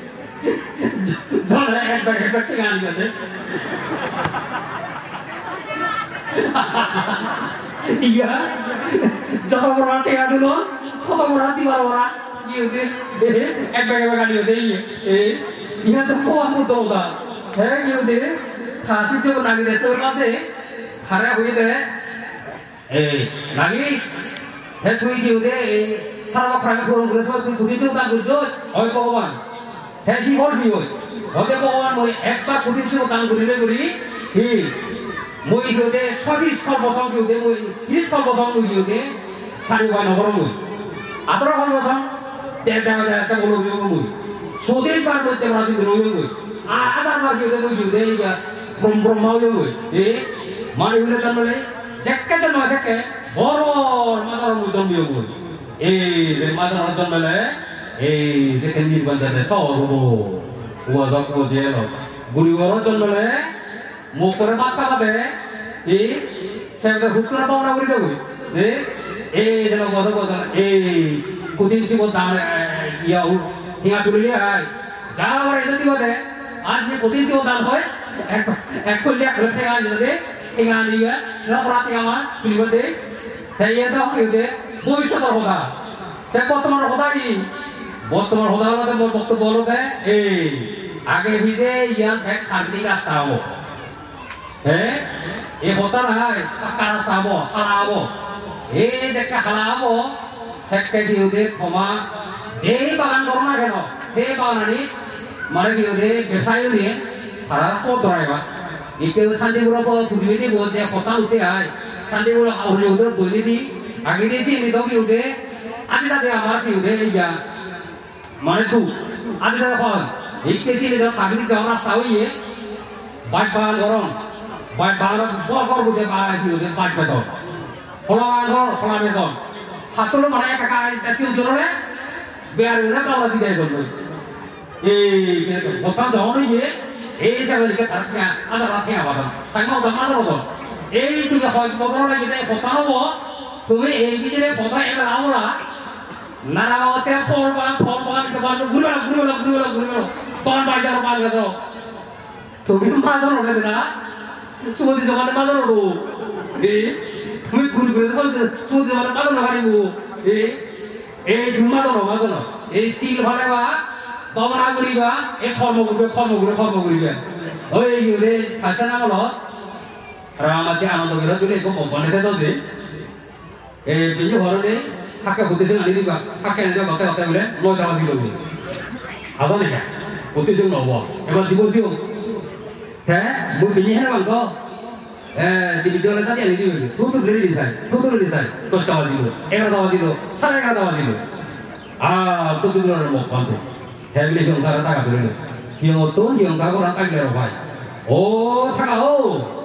저는 액박 액박대가 아니거든 iya jatuh berarti ya dulu foto berarti baru-baru iya deh eh ebek-ebek kan iya deh eh iya tuh kuah mutu dah eh iya deh kasih tuh lagi deh sekarang deh hari aku ini deh eh lagi eh tuh iya deh sarwa kerana kurang berasa tuh tuh itu kan berjot oh kawan eh di bawah dia oke kawan mau ekpak tuh itu kan beri beri hi moi 교대 서비스컬 보상 교대 뭐 비스컬 보상 교대 사료가 나버려 뭐 아들아 걸 보상 대대가 대가 걸어 주고 뭐 소들 parlo te brasil royo 뭐 아 아산 말 교대 뭐 교대 이게 롬롬 마요 뭐예 말이 흘러잖아요 제까지 너 제까 버로 마다로 뭐 덤비요 뭐예 내 마다로 덤벨래 예 제까 니 반자데 서고 우와서 고제로 무리고로 덤벨래 목걸이 맞다가 돼. 이 생각 훅그나 바오나 그러더고. 네. 에 저는 뭐서 뭐서 에 고딩치고 다음에 이야 우 팅아 둘이야. 자 그래서 이거 돼. 아직 고딩치고 다음 거에 액콜리아 그렇게 가는데 팅아 아니야. 저 프라티가만 그리고 돼. 대예다 그런데 뭐 있어도 보다. 제 버터만 보다이 버터만 보다가 뭐 먹도 벌어 돼. 에 아게 비제 이안 백 간디가 싸워. eh e botana takara sabo halabo e jeka halabo sekke diude thoma je bagan korona keno se baganani mare diude besayo niye hara ko doraiba ike sandipura ko bujmidi bo je kota ute ai sandipura aulio do doini di আগে দিয়েছি এনে দাও কি উঠে আমি সাথে আমার কি উঠে এই যা মানে তু আমি সাথে হয় এই কেসি এনে দাও কাগি যাও রাস্তা হইয়ে বাইক বাগান গরম বাইক বাগান বড় বড় বুঝে বাগান কি উঠে বাইক বেতন খোলা ঘর খোলা বেতন ছাত্র মানে একা কাছে উজরে বেয়ারে পাওয়া দিতে জন্য এই বতা যাও নিয়ে এই সাগরিকে তাকে আজ রাতে আবার সাইমা ওটা মাঝে মতো এই তুমি হয় বদল লাগে দেয় বতা হবো তুমি এই ভিতরে বতা এবার আমরা নারাওতে পড়বা পড়বা দিতে পারছো ঘুরে ঘুরে ঘুরে ঘুরে তখন বাজার পাল গেছ তুমি মাঝে ওঠে না সুমতি জমানে মাঝে ওঠো এই তুমি ঘুরে ঘুরে চলছে সুমতি জমানে মাঝে লাগাইব এই এই তুমি মাঝে মাঝে এই সিল ভালে বা তবনা করিবা এই কর্ম করবে কর্ম করে কর্ম করিবে ওই গিয়ে কাছে না বলো রামাতে আনন্দ করে তুলে কম বনেতে তো দে এই বিয়ে হরনে হাকে হতেছে আনি দিবা হাকে আনি দিবা কথা কথা বলে নয়টা বাজি লবি আদা না হতেছে নব এবার দিব দিও হ্যাঁ মই বিয়ে হেনা বাঙ্গ এ দিবি জলে কাটি আনি দিবি তুই তো রেডি দিছাই তুই তো রেডি দিছাই দশটা বাজিলো এগারোটা বাজিলো সাড়ে এগারোটা বাজিলো আর তুই তো মুখ বন্ধ Hemi ni jongkar tak ada dulu. Yang itu jongkar orang tak ada orang. Oh takau,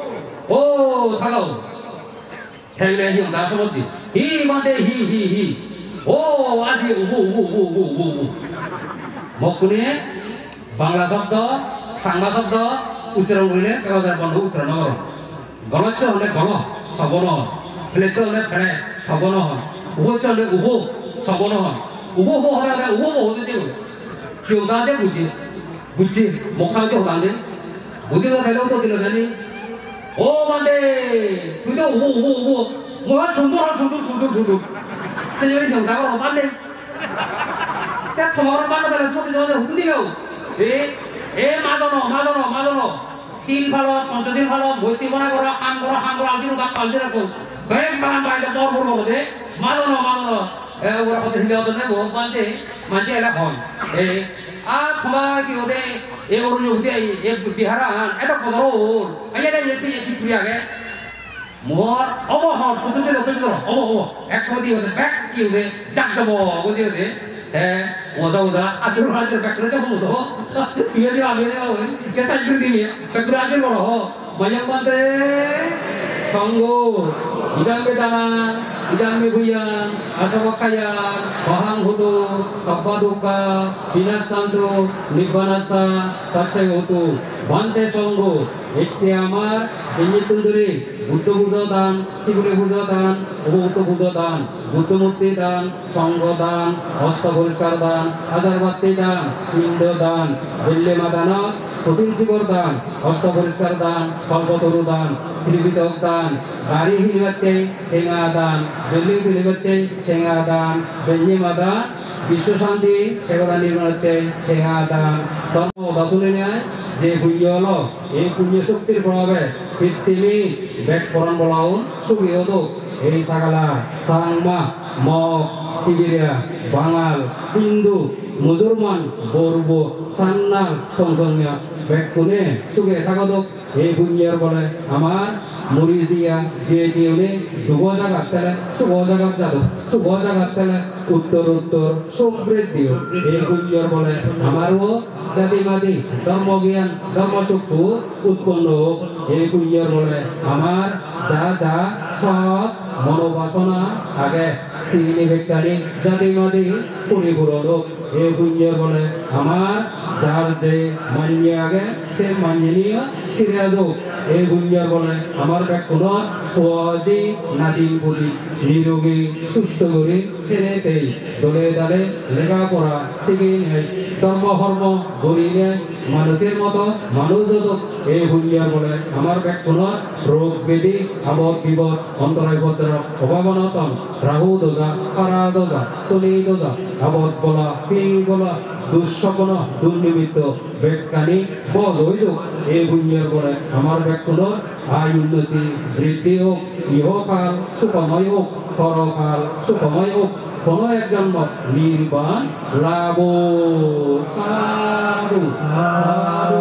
oh takau. Hemi ni jongkar seperti hi mande hi hi hi. Oh aji ubu ubu ubu ubu ubu. Mokuni Bangla sabda, Sangla sabda, ucaran boleh, kalau saya bantu ucaran orang. Galat cah oleh galat, sabono. Pelita oleh pelai, sabono. Ubu cah oleh ubu, sabono. Ubu ubu ada ubu ubu tu je. 교다제 부지 부지 목하게 호단데 어디가 달려도 들어가니 오 만데 그도 오오오오 뭐야 손도라 손도 손도 손도 세월이 경다가 만데 딱 토마로 만나다가 소리 저한테 흔들려 에에 맞아노 맞아노 맞아노 실 팔로 Panchsheel 팔로 모티 বনা করো হাম করো হাম করো আলজিরো বাক আলজিরো কো বেগ বান বাইতে তোর বড় বড় 맞아노 맞아노 এ ওরা কত হিলে হতো না ও মানতে মানতে এলা হন এ আ খমা কি ওদে এ ওর উদে এ বিহারান এটা পদর আইয়া দে এটি এটি প্রিয়া গে মোর অবহ কুতুতে লোকে তো অবহ একশো দি ওদে ব্যাক কি ওদে জাক জব ওদে ওদে এ ওজা ওজা আতুর হাতের ব্যাক রে তো তো তুই যে আমি যে কে সাইকেল দিবি ব্যাক রে আজের বড় মায়াম বান্দে সঙ্গ ইদাম বেদানা idang mebuyan, asawakayan, bahang hudu, sabba dukkha, binatsantu, nibbanasa, tachay hutu, bante songgo, ecce amar, enye tunduri, buddha puja dan, sibule puja dan, ubhuto puja dan, buddha murti dan, songgo dan, hasta poriskar dan, ajarbatti dan, pindo dan, belle madana, kutul sibor dan, hasta poriskar dan, kalpatoru dan, ত্রিবিধক দান গাড়ি হিলিবাতে ঠেঙা দান building হিলিবাতে ঠেঙা দান Benzema দান বিশ্ব শান্তি এগুলা নির্মাণতে ঠেঙা দান ধর্ম বাসুলে নেয় যে পুণ্য হলো এই পুণ্য শক্তির প্রভাবে পৃথিবী ব্যাগ পরাণ বলাউন সুখী হতো এই সাগালা সাংমা মগ টিবিরিয়া বাঙাল হিন্দু মুসলমান বর্ব সান্নাল টংসংয়া ব্যাকুনে সুখে থাকদক এই পুণ্যের বলে আমার মরিজিয়া দিয়ে দিওনে দুব জায়গা তেলে সুব জায়গা যাদো সুব জায়গা তেলে উত্তর উত্তর সমৃদ্ধি এই পুণ্যের বলে আমারও জাতিবাদী ধর্মজ্ঞান ধর্মচক্ষু উৎপন্ন এই পুণ্যের বলে আমার যা যা সৎ মনোবাসনা আগে চিনি বিজ্ঞানী জাতিবাদী পরিপূরণ এই পুণ্যের বলে আমার যার যে মান্য আগে সে মান্য নিয়ে সিরে যোগ এই পুণ্যের বলে আমার ব্যাকুণত পদি নাদিম বলি নিরোগী সুস্থ করে ফেরে দেই দলে দলে লেখাপড়া শিখে নেয় ধর্ম ধর্ম গড়িয়ে মানুষের মতো মানুষ যত এই পুণ্যের বলে আমার ব্যাকুণত রোগ ব্যাধি আবদ বিপদ অন্তরায় ভদ্র অভাবনতন রাহু দোজা খারা দোজা শনি দোজা আবদ বলা পিং বলা দুঃস্বপ্ন দুর্নিমিত্ত বেকানি বজৈত এই পুণ্যের বলে আমার ব্যাকুণত আয় উন্নতি বৃদ্ধি হোক ইহকাল সুখময় হোক পরকাল সুখময় হোক কোনো এক জন্ম নির্বাণ লাভ সাধু সাধু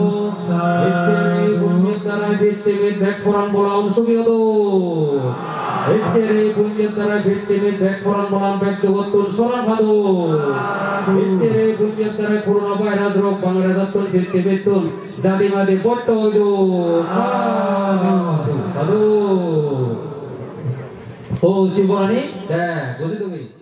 পুণ্যের দ্বারা পৃথিবীর ব্যাগ পুরাণ বলা অংশ কি হতো Hectere punyantara victime track foran malam back to gotun soran phadu. Hectere punyantara coronavirus rok bangara jatun victime tun jadi made botto jo. Sadu. Oh, si borani, dah, gosip tu.